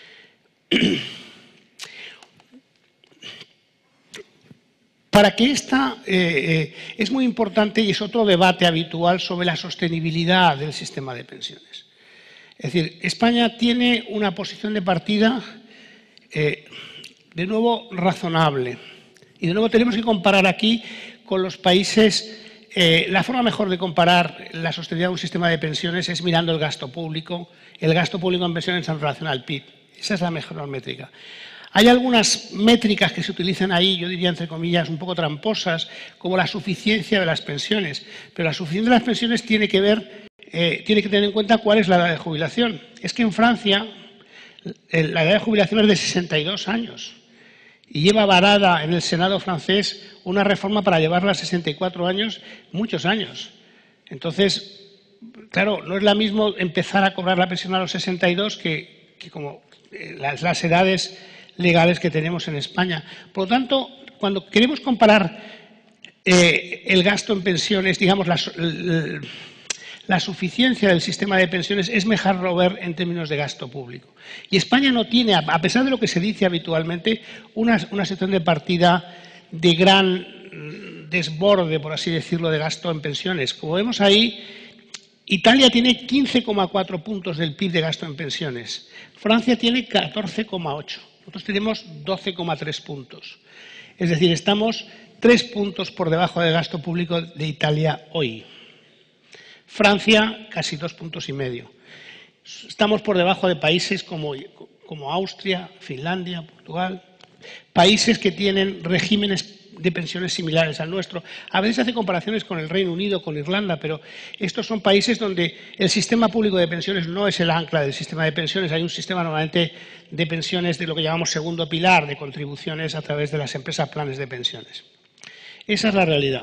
Para que esta, eh, eh, es muy importante y es otro debate habitual sobre la sostenibilidad del sistema de pensiones. Es decir, España tiene una posición de partida, eh, de nuevo, razonable. Y de nuevo tenemos que comparar aquí con los países. Eh, la forma mejor de comparar la sostenibilidad de un sistema de pensiones es mirando el gasto público, el gasto público en pensiones en relación al P I B. Esa es la mejor métrica. Hay algunas métricas que se utilizan ahí, yo diría entre comillas, un poco tramposas, como la suficiencia de las pensiones. Pero la suficiencia de las pensiones tiene que ver, eh, tiene que tener en cuenta cuál es la edad de jubilación. Es que en Francia la edad de jubilación es de sesenta y dos años. y lleva varada en el Senado francés una reforma para llevarla a sesenta y cuatro años, muchos años. Entonces, claro, no es lo mismo empezar a cobrar la pensión a los sesenta y dos que, que como las, las edades legales que tenemos en España. Por lo tanto, cuando queremos comparar eh, el gasto en pensiones, digamos, la, la, la suficiencia del sistema de pensiones, es mejor ver en términos de gasto público. Y España no tiene, a pesar de lo que se dice habitualmente, una, una sección de partida de gran desborde, por así decirlo, de gasto en pensiones. Como vemos ahí, Italia tiene quince coma cuatro puntos del P I B de gasto en pensiones. Francia tiene catorce coma ocho. Nosotros tenemos doce coma tres puntos. Es decir, estamos tres puntos por debajo del gasto público de Italia hoy. Francia, casi dos puntos y medio. Estamos por debajo de países como, como Austria, Finlandia, Portugal, países que tienen regímenes de pensiones similares al nuestro. A veces se hace comparaciones con el Reino Unido, con Irlanda, pero estos son países donde el sistema público de pensiones no es el ancla del sistema de pensiones. Hay un sistema normalmente de pensiones de lo que llamamos segundo pilar, de contribuciones a través de las empresas planes de pensiones. Esa es la realidad.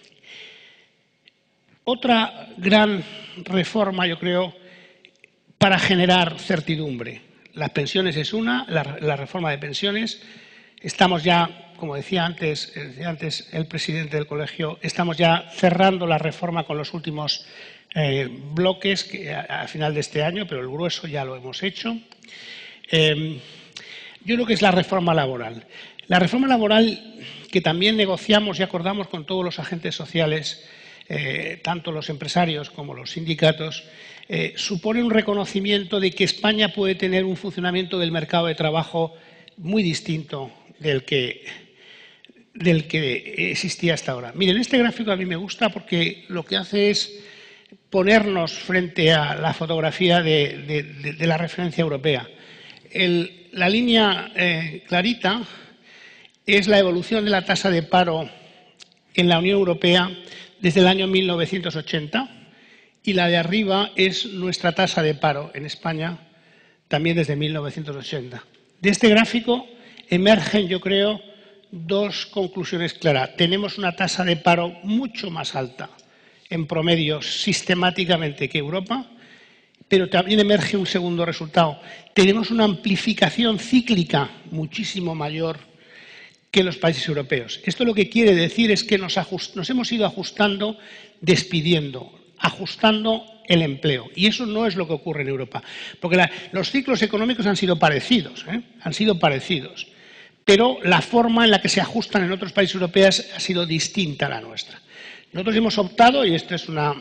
Otra gran reforma, yo creo, para generar certidumbre. Las pensiones es una, la, la reforma de pensiones. Estamos ya, como decía antes, decía antes el presidente del colegio, estamos ya cerrando la reforma con los últimos eh, bloques que a, a final de este año, pero el grueso ya lo hemos hecho. Eh, yo creo que es la reforma laboral. La reforma laboral que también negociamos y acordamos con todos los agentes sociales, eh, tanto los empresarios como los sindicatos, eh, supone un reconocimiento de que España puede tener un funcionamiento del mercado de trabajo muy distinto del que, del que existía hasta ahora. Miren, este gráfico a mí me gusta porque lo que hace es ponernos frente a la fotografía de, de, de, de la referencia europea. El, la línea eh, clarita es la evolución de la tasa de paro en la Unión Europea desde el año mil novecientos ochenta y la de arriba es nuestra tasa de paro en España también desde mil novecientos ochenta. De este gráfico emergen, yo creo, dos conclusiones claras. Tenemos una tasa de paro mucho más alta en promedio sistemáticamente que Europa, pero también emerge un segundo resultado. Tenemos una amplificación cíclica muchísimo mayor que los países europeos. Esto lo que quiere decir es que nos, ajust, nos hemos ido ajustando, despidiendo, ajustando el empleo. Y eso no es lo que ocurre en Europa. Porque la, los ciclos económicos han sido parecidos, ¿eh? han sido parecidos. Pero la forma en la que se ajustan en otros países europeos ha sido distinta a la nuestra. Nosotros hemos optado, y esto es una,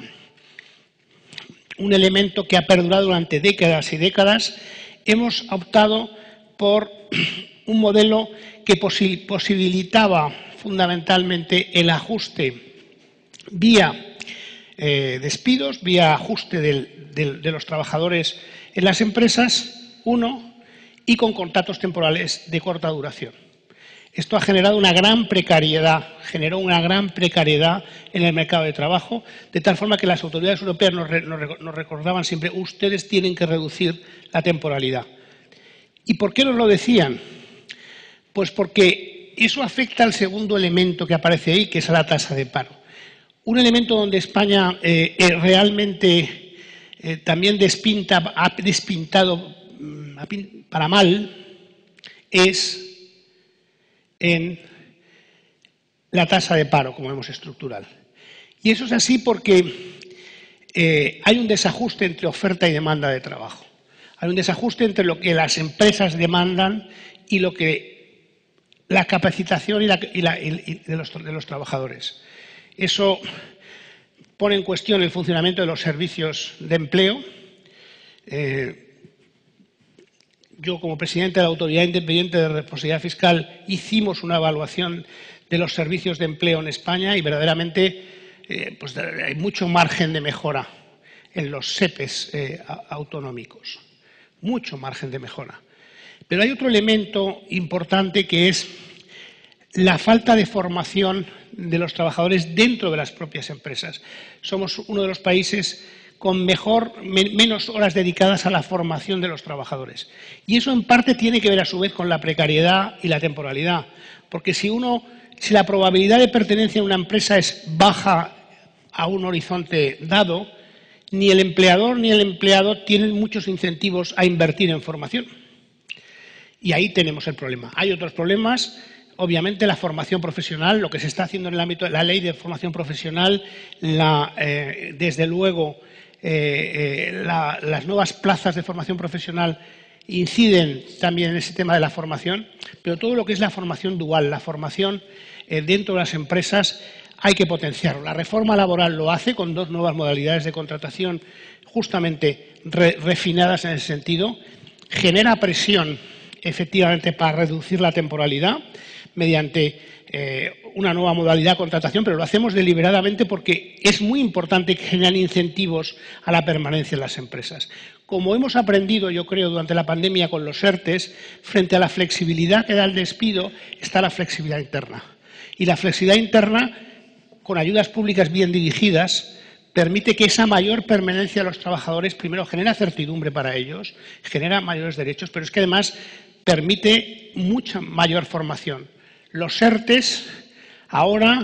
un elemento que ha perdurado durante décadas y décadas, hemos optado por un modelo que posibilitaba fundamentalmente el ajuste vía eh, despidos, vía ajuste del, del, de los trabajadores en las empresas, uno, y con contratos temporales de corta duración. Esto ha generado una gran precariedad, generó una gran precariedad en el mercado de trabajo, de tal forma que las autoridades europeas nos, re, nos, nos recordaban siempre, ustedes tienen que reducir la temporalidad. ¿Y por qué nos lo decían? Pues porque eso afecta al segundo elemento que aparece ahí, que es a la tasa de paro. Un elemento donde España eh, eh, realmente eh, también despinta, ha despintado para mal es en la tasa de paro, como vemos, estructural. Y eso es así porque eh, hay un desajuste entre oferta y demanda de trabajo. Hay un desajuste entre lo que las empresas demandan y lo que la capacitación y la, y la, y de, los, de los trabajadores. Eso pone en cuestión el funcionamiento de los servicios de empleo. Eh, Yo, como presidente de la Autoridad Independiente de Responsabilidad Fiscal, hicimos una evaluación de los servicios de empleo en España y verdaderamente eh, pues, hay mucho margen de mejora en los S E P E s eh, autonómicos. Mucho margen de mejora. Pero hay otro elemento importante que es la falta de formación de los trabajadores dentro de las propias empresas. Somos uno de los países con mejor, men, menos horas dedicadas a la formación de los trabajadores. Y eso en parte tiene que ver a su vez con la precariedad y la temporalidad, porque si uno, si la probabilidad de pertenencia a una empresa es baja a un horizonte dado, ni el empleador ni el empleado tienen muchos incentivos a invertir en formación. Y ahí tenemos el problema. Hay otros problemas. Obviamente la formación profesional, lo que se está haciendo en el ámbito de la ley de formación profesional, la, eh, desde luego eh, eh, la, las nuevas plazas de formación profesional inciden también en ese tema de la formación, pero todo lo que es la formación dual, la formación eh, dentro de las empresas, hay que potenciarlo. La reforma laboral lo hace con dos nuevas modalidades de contratación justamente re, refinadas en ese sentido, genera presión efectivamente para reducir la temporalidad mediante eh, una nueva modalidad de contratación, pero lo hacemos deliberadamente porque es muy importante que generen incentivos a la permanencia en las empresas. Como hemos aprendido, yo creo, durante la pandemia con los ERTES, frente a la flexibilidad que da el despido, está la flexibilidad interna. Y la flexibilidad interna, con ayudas públicas bien dirigidas, permite que esa mayor permanencia de los trabajadores, primero, genera certidumbre para ellos, genera mayores derechos, pero es que además permite mucha mayor formación. Los ERTES ahora,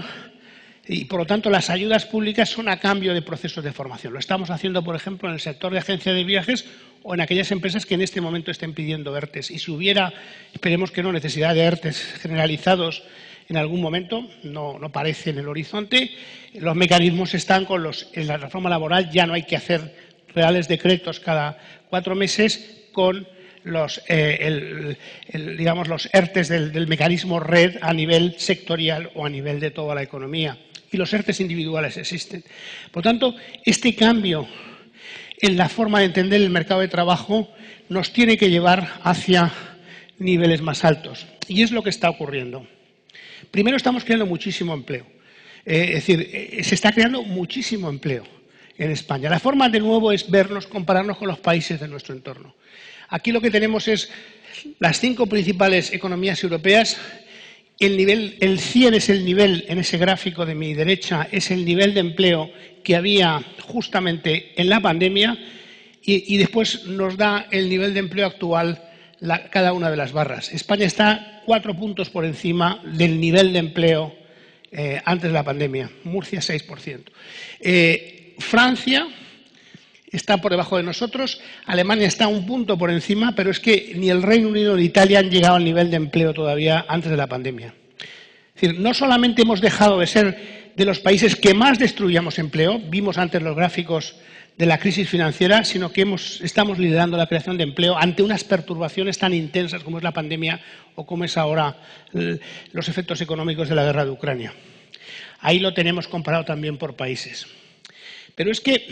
y por lo tanto las ayudas públicas son a cambio de procesos de formación. Lo estamos haciendo, por ejemplo, en el sector de agencia de viajes o en aquellas empresas que en este momento estén pidiendo ERTES. Y si hubiera, esperemos que no, necesidad de ERTES generalizados en algún momento, no, no parece en el horizonte, los mecanismos están con los, en la reforma laboral ya no hay que hacer reales decretos cada cuatro meses con los, eh, el, el, digamos, los ERTES del, del mecanismo red a nivel sectorial o a nivel de toda la economía. Y los ERTES individuales existen. Por lo tanto, este cambio en la forma de entender el mercado de trabajo nos tiene que llevar hacia niveles más altos. Y es lo que está ocurriendo. Primero, estamos creando muchísimo empleo. Eh, es decir, eh, se está creando muchísimo empleo en España. La forma, de nuevo, es vernos, compararnos con los países de nuestro entorno. Aquí lo que tenemos es las cinco principales economías europeas. El nivel, el cien es el nivel, en ese gráfico de mi derecha, es el nivel de empleo que había justamente en la pandemia y, y después nos da el nivel de empleo actual la, cada una de las barras. España está cuatro puntos por encima del nivel de empleo eh, antes de la pandemia. Murcia, seis por ciento. Eh, Francia está por debajo de nosotros, Alemania está un punto por encima, pero es que ni el Reino Unido ni Italia han llegado al nivel de empleo todavía antes de la pandemia. Es decir, no solamente hemos dejado de ser de los países que más destruíamos empleo, vimos antes los gráficos de la crisis financiera, sino que hemos, estamos liderando la creación de empleo ante unas perturbaciones tan intensas como es la pandemia o como es ahora los efectos económicos de la guerra de Ucrania. Ahí lo tenemos comparado también por países. Pero es que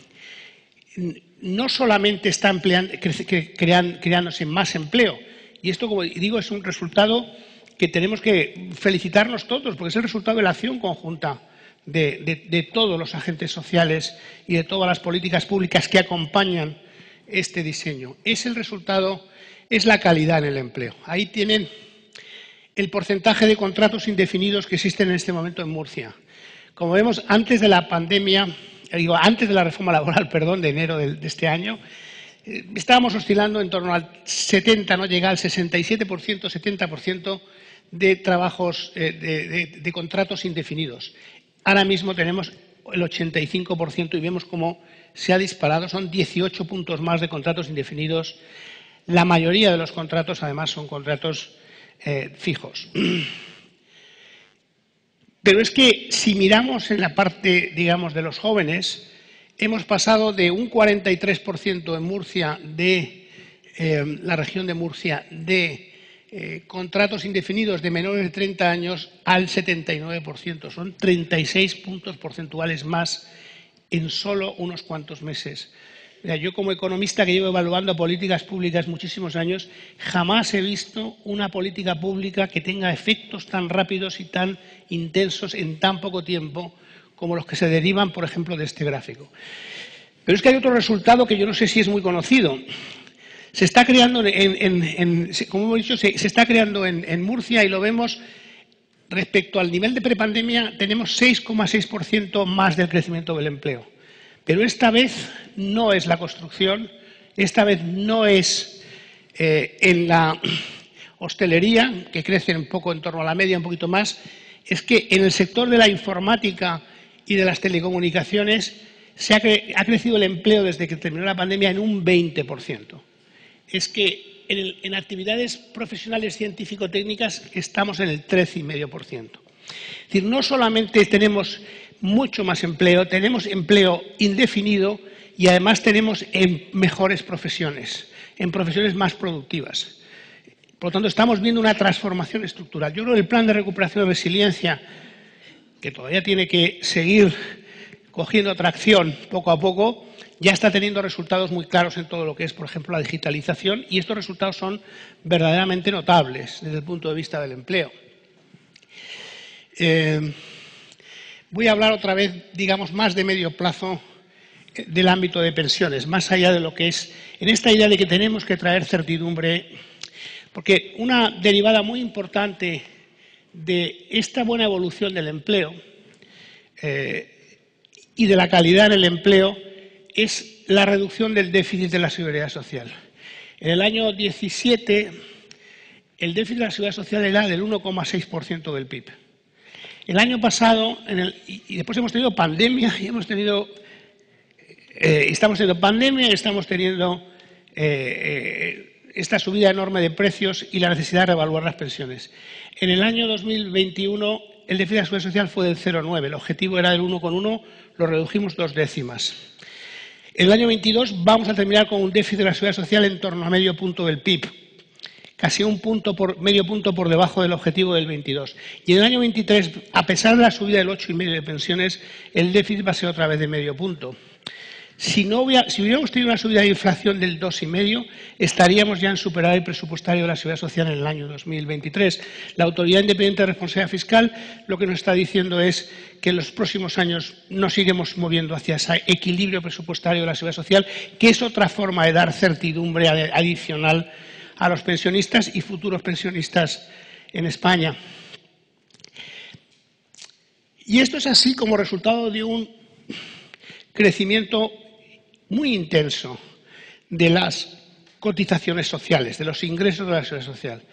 no solamente está empleando, cre, crean, creándose más empleo, y esto, como digo, es un resultado que tenemos que felicitarnos todos, porque es el resultado de la acción conjunta de, de, de todos los agentes sociales y de todas las políticas públicas que acompañan este diseño. Es el resultado, es la calidad en el empleo. Ahí tienen el porcentaje de contratos indefinidos que existen en este momento en Murcia. Como vemos, antes de la pandemia, digo, antes de la reforma laboral, perdón, de enero de, de este año, eh, estábamos oscilando en torno al setenta, no llega al sesenta y siete por ciento, setenta por ciento de trabajos, eh, de, de, de contratos indefinidos. Ahora mismo tenemos el ochenta y cinco por ciento y vemos cómo se ha disparado. Son dieciocho puntos más de contratos indefinidos. La mayoría de los contratos, además, son contratos eh, fijos. Pero es que si miramos en la parte, digamos, de los jóvenes, hemos pasado de un cuarenta y tres por ciento en Murcia, de eh, la región de Murcia, de eh, contratos indefinidos de menores de treinta años al setenta y nueve por ciento. Son treinta y seis puntos porcentuales más en solo unos cuantos meses. Mira, yo como economista que llevo evaluando políticas públicas muchísimos años, jamás he visto una política pública que tenga efectos tan rápidos y tan intensos en tan poco tiempo como los que se derivan, por ejemplo, de este gráfico. Pero es que hay otro resultado que yo no sé si es muy conocido. Se está creando, en, en, en, como hemos dicho, se, se está creando en, en Murcia y lo vemos respecto al nivel de prepandemia, tenemos seis coma seis por ciento más del crecimiento del empleo. Pero esta vez no es la construcción, esta vez no es eh, en la hostelería, que crece un poco en torno a la media, un poquito más, es que en el sector de la informática y de las telecomunicaciones se ha, cre ha crecido el empleo desde que terminó la pandemia en un veinte por ciento. Es que en, el, en actividades profesionales científico-técnicas estamos en el trece coma cinco por ciento. Es decir, no solamente tenemos mucho más empleo, tenemos empleo indefinido y además tenemos en mejores profesiones, en profesiones más productivas. Por lo tanto, estamos viendo una transformación estructural. Yo creo que el plan de recuperación y resiliencia, que todavía tiene que seguir cogiendo tracción poco a poco, ya está teniendo resultados muy claros en todo lo que es, por ejemplo, la digitalización, y estos resultados son verdaderamente notables desde el punto de vista del empleo. Eh, voy a hablar otra vez, digamos, más de medio plazo del ámbito de pensiones, más allá de lo que es, en esta idea de que tenemos que traer certidumbre, porque una derivada muy importante de esta buena evolución del empleo eh, y de la calidad en el empleo es la reducción del déficit de la seguridad social. En el año diecisiete, el déficit de la seguridad social era del uno coma seis por ciento del P I B. El año pasado, en el, y después hemos tenido pandemia, y hemos tenido, eh, estamos teniendo pandemia, estamos teniendo eh, eh, esta subida enorme de precios y la necesidad de reevaluar las pensiones. En el año dos mil veintiuno, el déficit de la seguridad social fue del cero coma nueve, el objetivo era del uno coma uno, lo redujimos dos décimas. En el año veintidós vamos a terminar con un déficit de la seguridad social en torno a medio punto del P I B, casi un punto por, medio punto por debajo del objetivo del veintidós. Y en el año veintitrés, a pesar de la subida del ocho coma cinco de pensiones, el déficit va a ser otra vez de medio punto. Si, no hubiera, si hubiéramos tenido una subida de inflación del dos coma cinco, estaríamos ya en superávit presupuestario de la seguridad social en el año dos mil veintitrés. La Autoridad Independiente de Responsabilidad Fiscal lo que nos está diciendo es que en los próximos años nos iremos moviendo hacia ese equilibrio presupuestario de la seguridad social, que es otra forma de dar certidumbre adicional a los pensionistas y futuros pensionistas en España. Y esto es así como resultado de un crecimiento muy intenso de las cotizaciones sociales, de los ingresos de la seguridad social.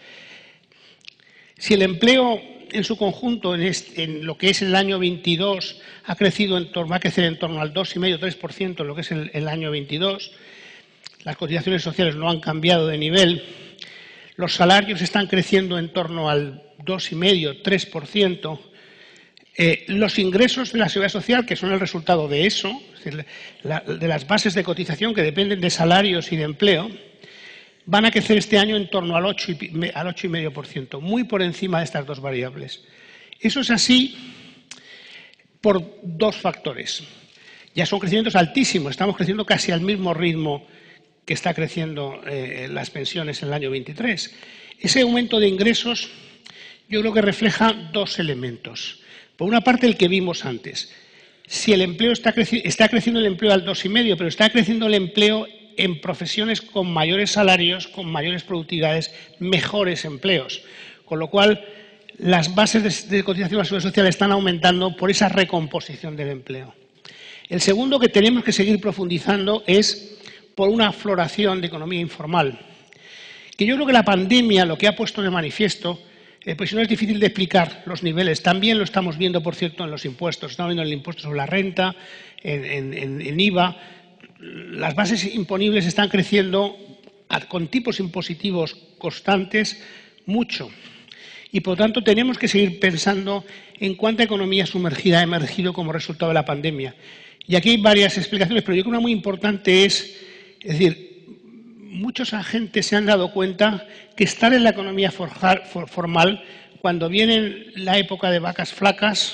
Si el empleo en su conjunto, en, este, en lo que es el año veintidós, ha crecido en torno, va a crecer en torno al dos coma cinco a tres por ciento en lo que es el, el año veintidós, las cotizaciones sociales no han cambiado de nivel, los salarios están creciendo en torno al dos coma cinco a tres por ciento, Eh, los ingresos de la seguridad social, que son el resultado de eso, es decir, la, de las bases de cotización que dependen de salarios y de empleo, van a crecer este año en torno al ocho coma cinco por ciento, muy por encima de estas dos variables. Eso es así por dos factores. Ya son crecimientos altísimos, estamos creciendo casi al mismo ritmo que está creciendo eh, las pensiones en el año veintitrés. Ese aumento de ingresos yo creo que refleja dos elementos. Por una parte, el que vimos antes. Si el empleo está, creci está creciendo el empleo al dos coma cinco, pero está creciendo el empleo en profesiones con mayores salarios, con mayores productividades, mejores empleos. Con lo cual, las bases de, de cotización a la seguridad social están aumentando por esa recomposición del empleo. El segundo que tenemos que seguir profundizando es por una floración de economía informal. Que yo creo que la pandemia lo que ha puesto de manifiesto, Eh, pues no es difícil de explicar los niveles. También lo estamos viendo, por cierto, en los impuestos. Estamos viendo en el impuesto sobre la renta, en, en, en I V A. Las bases imponibles están creciendo a, con tipos impositivos constantes mucho. Y, por lo tanto, tenemos que seguir pensando en cuánta economía sumergida ha emergido como resultado de la pandemia. Y aquí hay varias explicaciones, pero yo creo que una muy importante es, es decir, muchos agentes se han dado cuenta que estar en la economía forjar, for, formal, cuando viene la época de vacas flacas,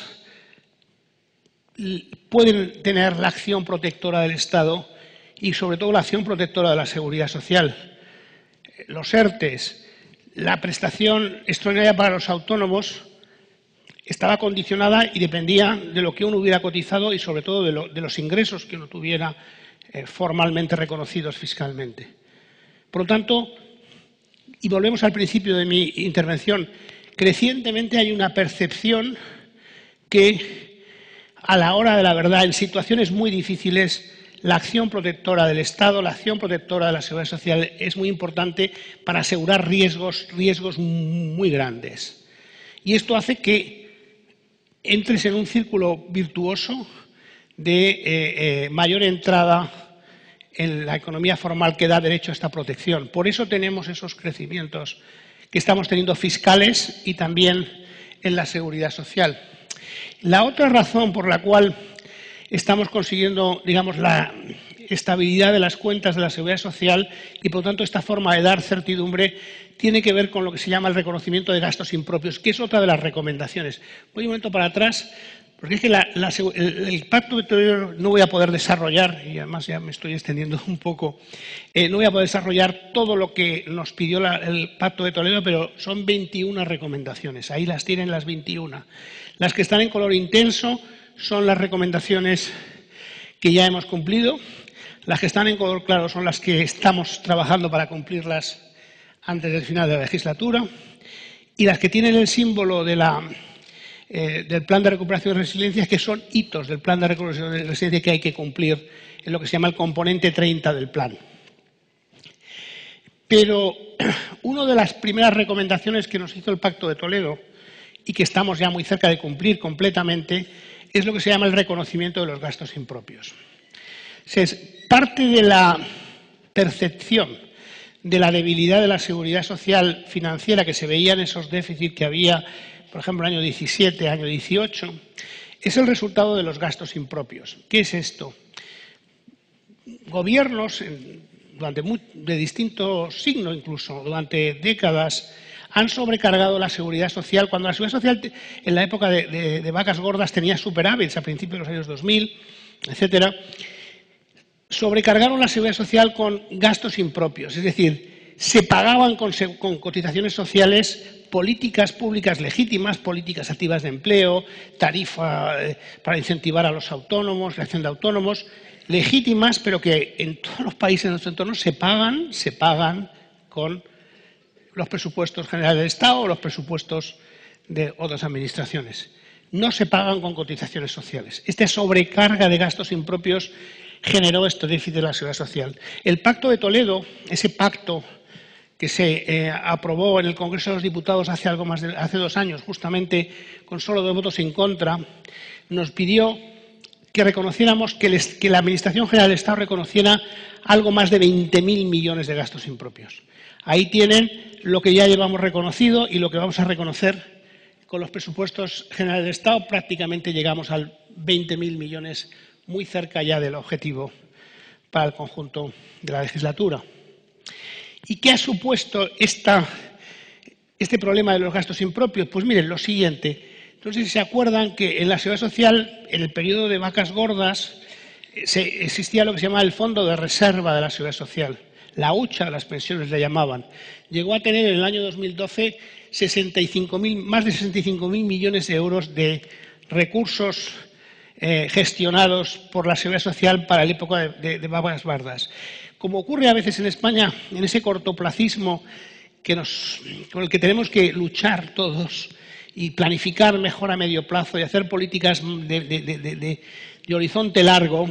pueden tener la acción protectora del Estado y, sobre todo, la acción protectora de la seguridad social. Los ERTES, la prestación extraordinaria para los autónomos, estaba condicionada y dependía de lo que uno hubiera cotizado y, sobre todo, de, lo, de los ingresos que uno tuviera eh, formalmente reconocidos fiscalmente. Por lo tanto, y volvemos al principio de mi intervención, crecientemente hay una percepción que a la hora de la verdad, en situaciones muy difíciles, la acción protectora del Estado, la acción protectora de la Seguridad Social es muy importante para asegurar riesgos, riesgos muy grandes. Y esto hace que entres en un círculo virtuoso de eh, eh, mayor entrada en la economía formal que da derecho a esta protección. Por eso tenemos esos crecimientos que estamos teniendo fiscales y también en la seguridad social. La otra razón por la cual estamos consiguiendo, digamos, la estabilidad de las cuentas de la seguridad social y, por lo tanto, esta forma de dar certidumbre tiene que ver con lo que se llama el reconocimiento de gastos impropios, que es otra de las recomendaciones. Voy un momento para atrás, porque es que la, la, el, el Pacto de Toledo no voy a poder desarrollar, y además ya me estoy extendiendo un poco, eh, no voy a poder desarrollar todo lo que nos pidió la, el Pacto de Toledo, pero son veintiuna recomendaciones, ahí las tienen las veintiuna. Las que están en color intenso son las recomendaciones que ya hemos cumplido, las que están en color claro son las que estamos trabajando para cumplirlas antes del final de la legislatura, y las que tienen el símbolo de la, eh, del Plan de Recuperación y Resiliencia, que son hitos del Plan de Recuperación y Resiliencia que hay que cumplir en lo que se llama el componente treinta del plan. Pero una de las primeras recomendaciones que nos hizo el Pacto de Toledo y que estamos ya muy cerca de cumplir completamente es lo que se llama el reconocimiento de los gastos impropios. O sea, es parte de la percepción de la debilidad de la seguridad social financiera que se veía en esos déficits que había, por ejemplo, en el año diecisiete, año dieciocho, es el resultado de los gastos impropios. ¿Qué es esto? Gobiernos durante muy, de distintos signos, incluso durante décadas, han sobrecargado la seguridad social, cuando la seguridad social en la época de, de, de vacas gordas tenía superávits a principios de los años dos mil, etcétera, sobrecargaron la seguridad social con gastos impropios, es decir, se pagaban con, con cotizaciones sociales políticas públicas legítimas, políticas activas de empleo, tarifa eh, para incentivar a los autónomos, creación de autónomos, legítimas, pero que en todos los países de nuestro entorno se pagan, se pagan con los presupuestos generales del Estado o los presupuestos de otras administraciones. No se pagan con cotizaciones sociales. Esta sobrecarga de gastos impropios generó este déficit de la seguridad social. El Pacto de Toledo, ese pacto que se eh, aprobó en el Congreso de los Diputados hace algo más de hace dos años, justamente con solo dos votos en contra, nos pidió que reconociéramos que, les, que la Administración General del Estado reconociera algo más de veinte mil millones de gastos impropios. Ahí tienen lo que ya llevamos reconocido y lo que vamos a reconocer con los presupuestos generales del Estado. Prácticamente llegamos a veinte mil millones, muy cerca ya del objetivo para el conjunto de la legislatura. ¿Y qué ha supuesto esta, este problema de los gastos impropios? Pues miren, lo siguiente. Entonces, ¿se acuerdan que en la seguridad social, en el periodo de vacas gordas, se, existía lo que se llamaba el Fondo de Reserva de la Seguridad Social? La hucha de las pensiones le llamaban. Llegó a tener en el año dos mil doce sesenta y cinco mil, más de sesenta y cinco mil millones de euros de recursos eh, gestionados por la Seguridad Social para la época de, de, de vacas gordas. Como ocurre a veces en España, en ese cortoplacismo que nos, con el que tenemos que luchar todos y planificar mejor a medio plazo y hacer políticas de, de, de, de, de horizonte largo,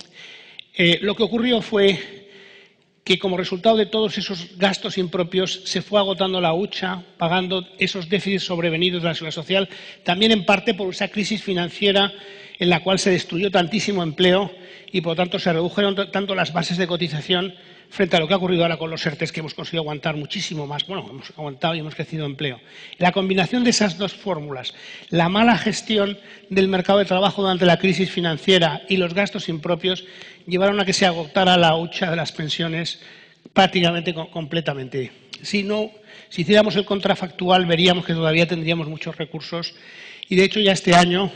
eh, lo que ocurrió fue que como resultado de todos esos gastos impropios se fue agotando la hucha, pagando esos déficits sobrevenidos de la seguridad social, también en parte por esa crisis financiera en la cual se destruyó tantísimo empleo y por lo tanto se redujeron tanto las bases de cotización frente a lo que ha ocurrido ahora con los ERTEs, que hemos conseguido aguantar muchísimo más. Bueno, hemos aguantado y hemos crecido empleo. La combinación de esas dos fórmulas, la mala gestión del mercado de trabajo durante la crisis financiera y los gastos impropios, llevaron a que se agotara la hucha de las pensiones prácticamente completamente. Si no, si hiciéramos el contrafactual, veríamos que todavía tendríamos muchos recursos y, de hecho, ya este año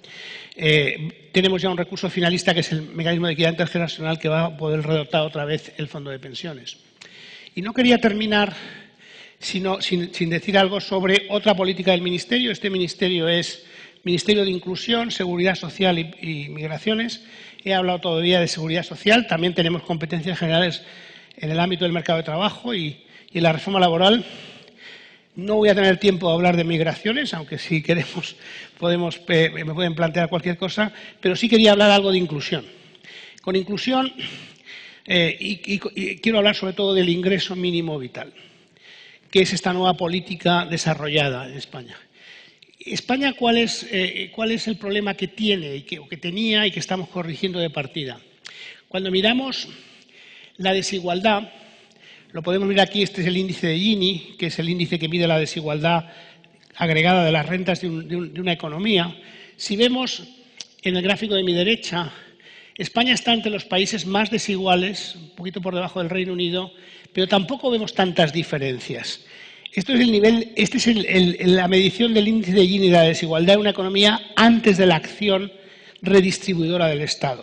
Eh, tenemos ya un recurso finalista que es el mecanismo de equidad intergeneracional que va a poder redotar otra vez el fondo de pensiones. Y no quería terminar sino, sin, sin decir algo sobre otra política del Ministerio. Este Ministerio es Ministerio de Inclusión, Seguridad Social y, y Migraciones. He hablado todavía de Seguridad Social. También tenemos competencias generales en el ámbito del mercado de trabajo y, y en la reforma laboral. No voy a tener tiempo de hablar de migraciones, aunque si queremos podemos, eh, me pueden plantear cualquier cosa, pero sí quería hablar algo de inclusión. Con inclusión, eh, y, y, y quiero hablar sobre todo del ingreso mínimo vital, que es esta nueva política desarrollada en España. España, ¿cuál es, eh, cuál es el problema que tiene y que, o que tenía y que estamos corrigiendo de partida? Cuando miramos la desigualdad, lo podemos mirar aquí, este es el índice de Gini, que es el índice que mide la desigualdad agregada de las rentas de, un, de, un, de una economía. Si vemos en el gráfico de mi derecha, España está entre los países más desiguales, un poquito por debajo del Reino Unido, pero tampoco vemos tantas diferencias. Esto es el nivel, esta es el, el, la medición del índice de Gini de la desigualdad de una economía antes de la acción redistribuidora del Estado.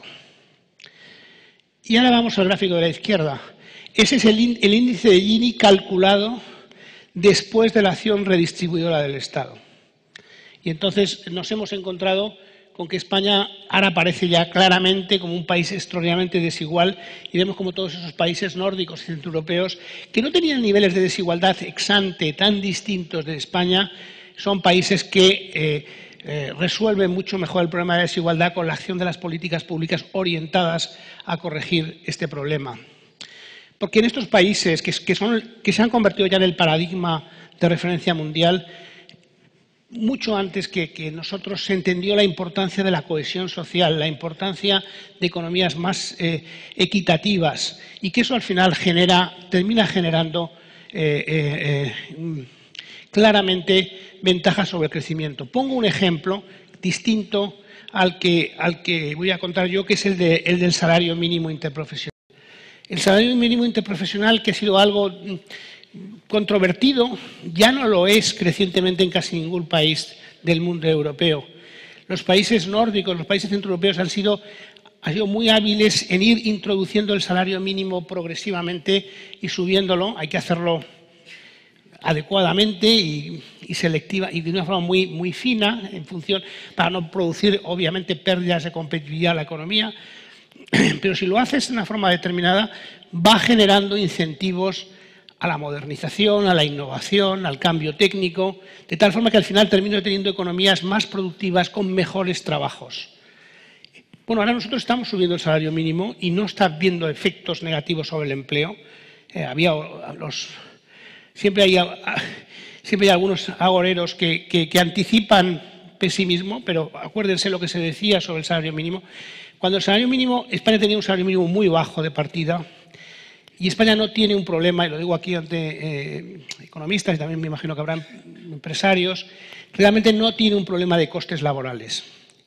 Y ahora vamos al gráfico de la izquierda. Ese es el, el índice de Gini calculado después de la acción redistribuidora del Estado. Y entonces nos hemos encontrado con que España ahora aparece ya claramente como un país extraordinariamente desigual y vemos como todos esos países nórdicos y centroeuropeos que no tenían niveles de desigualdad ex ante tan distintos de España, son países que eh, eh, resuelven mucho mejor el problema de desigualdad con la acción de las políticas públicas orientadas a corregir este problema. Porque en estos países que, que, son, que se han convertido ya en el paradigma de referencia mundial, mucho antes que, que nosotros se entendió la importancia de la cohesión social, la importancia de economías más eh, equitativas y que eso al final genera, termina generando eh, eh, eh, claramente ventajas sobre el crecimiento. Pongo un ejemplo distinto al que, al que voy a contar yo, que es el, de, el del salario mínimo interprofesional. El salario mínimo interprofesional, que ha sido algo controvertido, ya no lo es crecientemente en casi ningún país del mundo europeo. Los países nórdicos, los países centroeuropeos han sido, han sido muy hábiles en ir introduciendo el salario mínimo progresivamente y subiéndolo. Hay que hacerlo adecuadamente y, y selectiva y de una forma muy, muy fina en función, para no producir obviamente pérdidas de competitividad a la economía. Pero si lo haces de una forma determinada, va generando incentivos a la modernización, a la innovación, al cambio técnico, de tal forma que al final termino teniendo economías más productivas con mejores trabajos. Bueno, ahora nosotros estamos subiendo el salario mínimo y no está viendo efectos negativos sobre el empleo. Eh, había los, siempre, hay, siempre hay algunos agoreros que, que, que anticipan pesimismo, pero acuérdense lo que se decía sobre el salario mínimo. Cuando el salario mínimo, España tenía un salario mínimo muy bajo de partida y España no tiene un problema, y lo digo aquí ante eh, economistas y también me imagino que habrá empresarios, realmente no tiene un problema de costes laborales.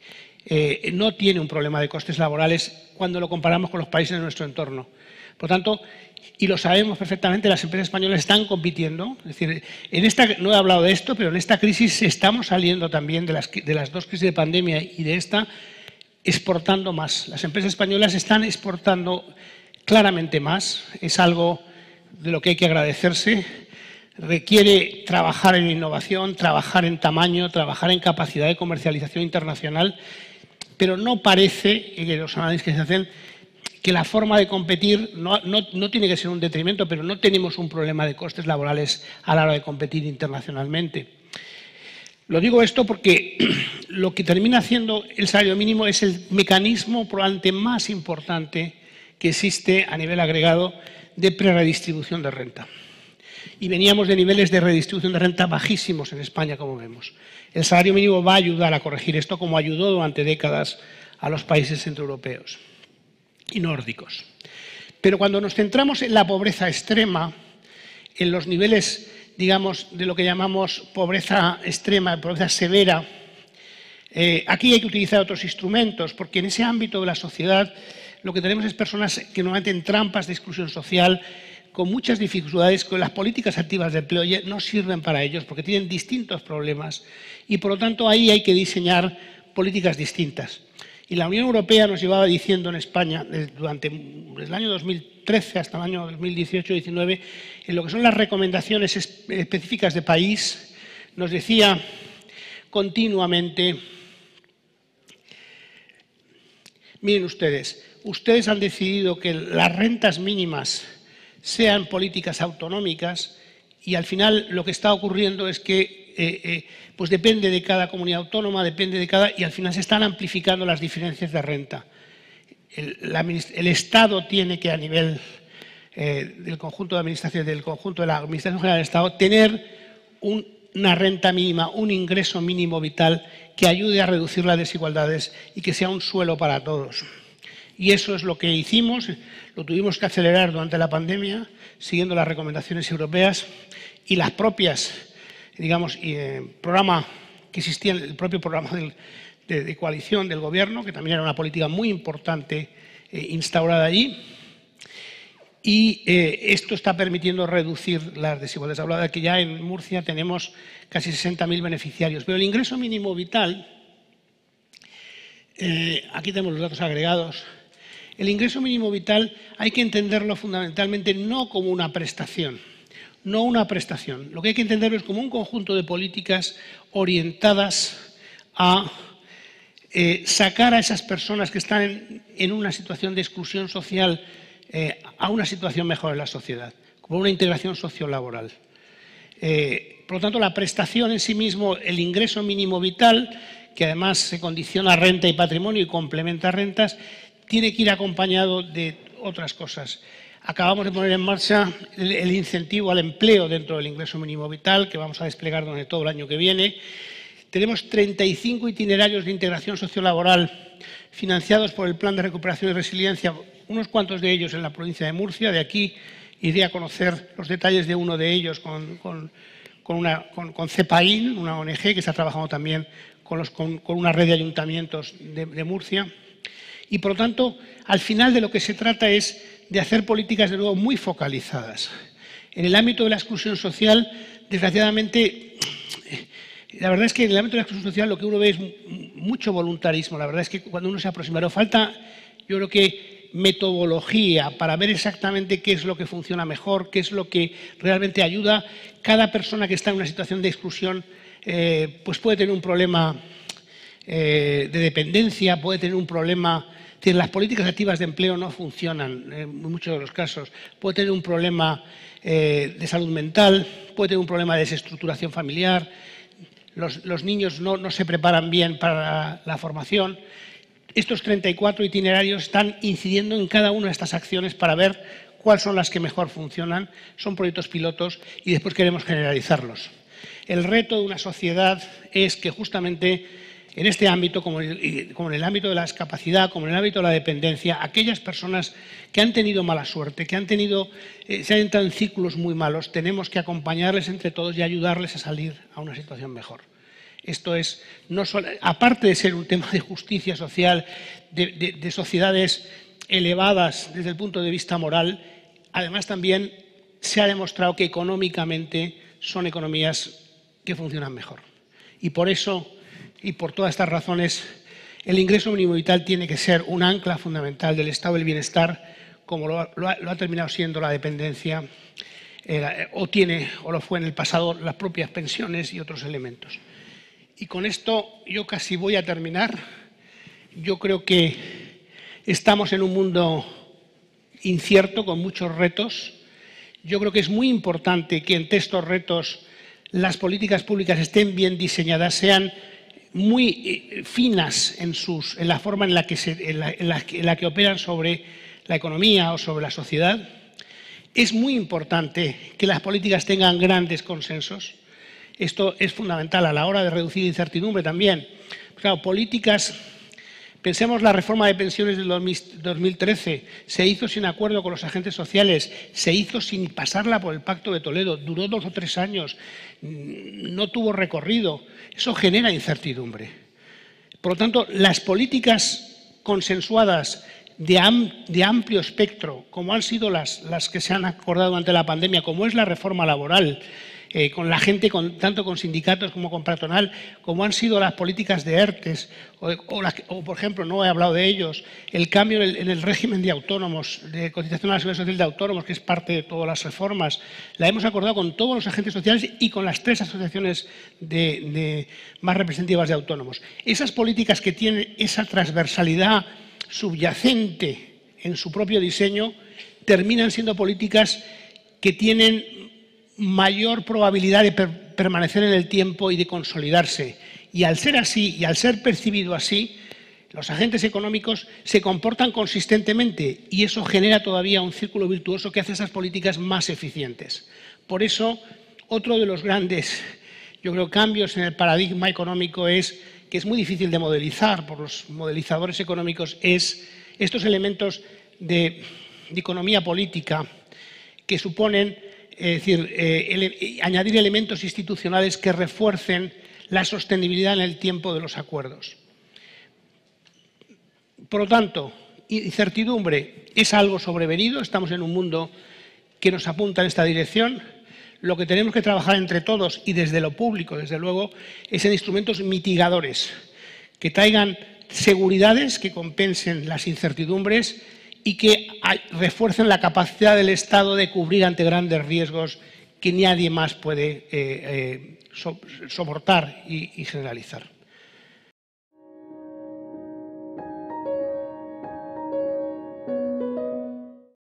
Eh, no tiene un problema de costes laborales cuando lo comparamos con los países de nuestro entorno. Por tanto, y lo sabemos perfectamente, las empresas españolas están compitiendo. Es decir, en esta, no he hablado de esto, pero en esta crisis estamos saliendo también de las, de las dos crisis de pandemia y de esta exportando más. Las empresas españolas están exportando claramente más. Es algo de lo que hay que agradecerse. Requiere trabajar en innovación, trabajar en tamaño, trabajar en capacidad de comercialización internacional, pero no parece, en los análisis que se hacen, que la forma de competir no, no, no tiene que ser un detrimento, pero no tenemos un problema de costes laborales a la hora de competir internacionalmente. Lo digo esto porque lo que termina haciendo el salario mínimo es el mecanismo probablemente más importante que existe a nivel agregado de preredistribución de renta. Y veníamos de niveles de redistribución de renta bajísimos en España, como vemos. El salario mínimo va a ayudar a corregir esto, como ayudó durante décadas a los países centroeuropeos y nórdicos. Pero cuando nos centramos en la pobreza extrema, en los niveles, digamos, de lo que llamamos pobreza extrema, pobreza severa, eh, aquí hay que utilizar otros instrumentos, porque en ese ámbito de la sociedad lo que tenemos es personas que normalmente en trampas de exclusión social, con muchas dificultades, con las políticas activas de empleo no sirven para ellos porque tienen distintos problemas y por lo tanto ahí hay que diseñar políticas distintas. Y la Unión Europea nos llevaba diciendo en España durante el año dos mil trece hasta el año dos mil dieciocho diecinueve, en lo que son las recomendaciones específicas de país, nos decía continuamente, miren ustedes, ustedes han decidido que las rentas mínimas sean políticas autonómicas y al final lo que está ocurriendo es que eh, eh, pues depende de cada comunidad autónoma, depende de cada... y al final se están amplificando las diferencias de renta. El, la, el Estado tiene que, a nivel eh, del conjunto de administraciones, del conjunto de la Administración General del Estado, tener un, una renta mínima, un ingreso mínimo vital que ayude a reducir las desigualdades y que sea un suelo para todos. Y eso es lo que hicimos, lo tuvimos que acelerar durante la pandemia, siguiendo las recomendaciones europeas y las propias, digamos, eh, programa que existía, el propio programa del, de, de coalición del Gobierno, que también era una política muy importante eh, instaurada allí. Y eh, esto está permitiendo reducir las desigualdades. Hablaba de que ya en Murcia tenemos casi sesenta mil beneficiarios, pero el ingreso mínimo vital, eh, aquí tenemos los datos agregados. El ingreso mínimo vital hay que entenderlo fundamentalmente no como una prestación, no una prestación. Lo que hay que entenderlo es como un conjunto de políticas orientadas a eh, sacar a esas personas que están en, en una situación de exclusión social eh, a una situación mejor en la sociedad, como una integración sociolaboral. Eh, por lo tanto, la prestación en sí mismo, el ingreso mínimo vital, que además se condiciona a renta y patrimonio y complementa rentas, tiene que ir acompañado de otras cosas. Acabamos de poner en marcha el, el incentivo al empleo dentro del ingreso mínimo vital, que vamos a desplegar durante todo el año que viene. Tenemos treinta y cinco itinerarios de integración sociolaboral financiados por el Plan de Recuperación y Resiliencia, unos cuantos de ellos en la provincia de Murcia. De aquí iré a conocer los detalles de uno de ellos con, con, con, una, con, con CEPAIN, una O N G que está trabajando también con, los, con, con una red de ayuntamientos de, de Murcia. Y, por lo tanto, al final de lo que se trata es de hacer políticas, de nuevo, muy focalizadas. En el ámbito de la exclusión social, desgraciadamente, la verdad es que en el ámbito de la exclusión social lo que uno ve es mucho voluntarismo. La verdad es que cuando uno se aproxima, pero falta, yo creo que, metodología para ver exactamente qué es lo que funciona mejor, qué es lo que realmente ayuda. Cada persona que está en una situación de exclusión eh, pues puede tener un problema eh, de dependencia, puede tener un problema... Es decir, las políticas activas de empleo no funcionan en muchos de los casos. Puede tener un problema eh, de salud mental, puede tener un problema de desestructuración familiar, los, los niños no, no se preparan bien para la, la formación. Estos treinta y cuatro itinerarios están incidiendo en cada una de estas acciones para ver cuáles son las que mejor funcionan. Son proyectos pilotos y después queremos generalizarlos. El reto de una sociedad es que justamente en este ámbito, como en, el, como en el ámbito de la discapacidad, como en el ámbito de la dependencia, aquellas personas que han tenido mala suerte, que han tenido, eh, se han entrado en círculos muy malos, tenemos que acompañarles entre todos y ayudarles a salir a una situación mejor. Esto es, no solo, aparte de ser un tema de justicia social, de, de, de sociedades elevadas desde el punto de vista moral, además también se ha demostrado que económicamente son economías que funcionan mejor. Y por eso... Y por todas estas razones, el ingreso mínimo vital tiene que ser un ancla fundamental del estado del bienestar, como lo ha, lo ha, lo ha terminado siendo la dependencia, eh, o tiene, o lo fue en el pasado, las propias pensiones y otros elementos. Y con esto yo casi voy a terminar. Yo creo que estamos en un mundo incierto, con muchos retos. Yo creo que es muy importante que entre estos retos las políticas públicas estén bien diseñadas, sean muy finas en, sus, en la forma en la, que se, en, la, en, la, en la que operan sobre la economía o sobre la sociedad. Es muy importante que las políticas tengan grandes consensos. Esto es fundamental a la hora de reducir incertidumbre también. Claro, políticas... Pensemos la reforma de pensiones del dos mil trece. Se hizo sin acuerdo con los agentes sociales, se hizo sin pasarla por el Pacto de Toledo, duró dos o tres años, no tuvo recorrido. Eso genera incertidumbre. Por lo tanto, las políticas consensuadas de, am, de amplio espectro, como han sido las, las que se han acordado durante la pandemia, como es la reforma laboral, Eh, con la gente, con, tanto con sindicatos como con patronal, como han sido las políticas de ERTES, o, o, la, o por ejemplo, no he hablado de ellos, el cambio en el, en el régimen de autónomos, de cotización a la seguridad social de autónomos, que es parte de todas las reformas, la hemos acordado con todos los agentes sociales y con las tres asociaciones de, de, más representativas de autónomos. Esas políticas que tienen esa transversalidad subyacente en su propio diseño terminan siendo políticas que tienen mayor probabilidad de per permanecer en el tiempo y de consolidarse. Y al ser así, y al ser percibido así, los agentes económicos se comportan consistentemente y eso genera todavía un círculo virtuoso que hace esas políticas más eficientes. Por eso, otro de los grandes, yo creo, cambios en el paradigma económico es, que es muy difícil de modelizar por los modelizadores económicos, es estos elementos de, de economía política que suponen, es decir, eh, ele, añadir elementos institucionales que refuercen la sostenibilidad en el tiempo de los acuerdos. Por lo tanto, incertidumbre es algo sobrevenido, estamos en un mundo que nos apunta en esta dirección. Lo que tenemos que trabajar entre todos y desde lo público, desde luego, es en instrumentos mitigadores que traigan seguridades que compensen las incertidumbres y que refuercen la capacidad del Estado de cubrir ante grandes riesgos que nadie más puede eh, eh, so soportar y, y generalizar.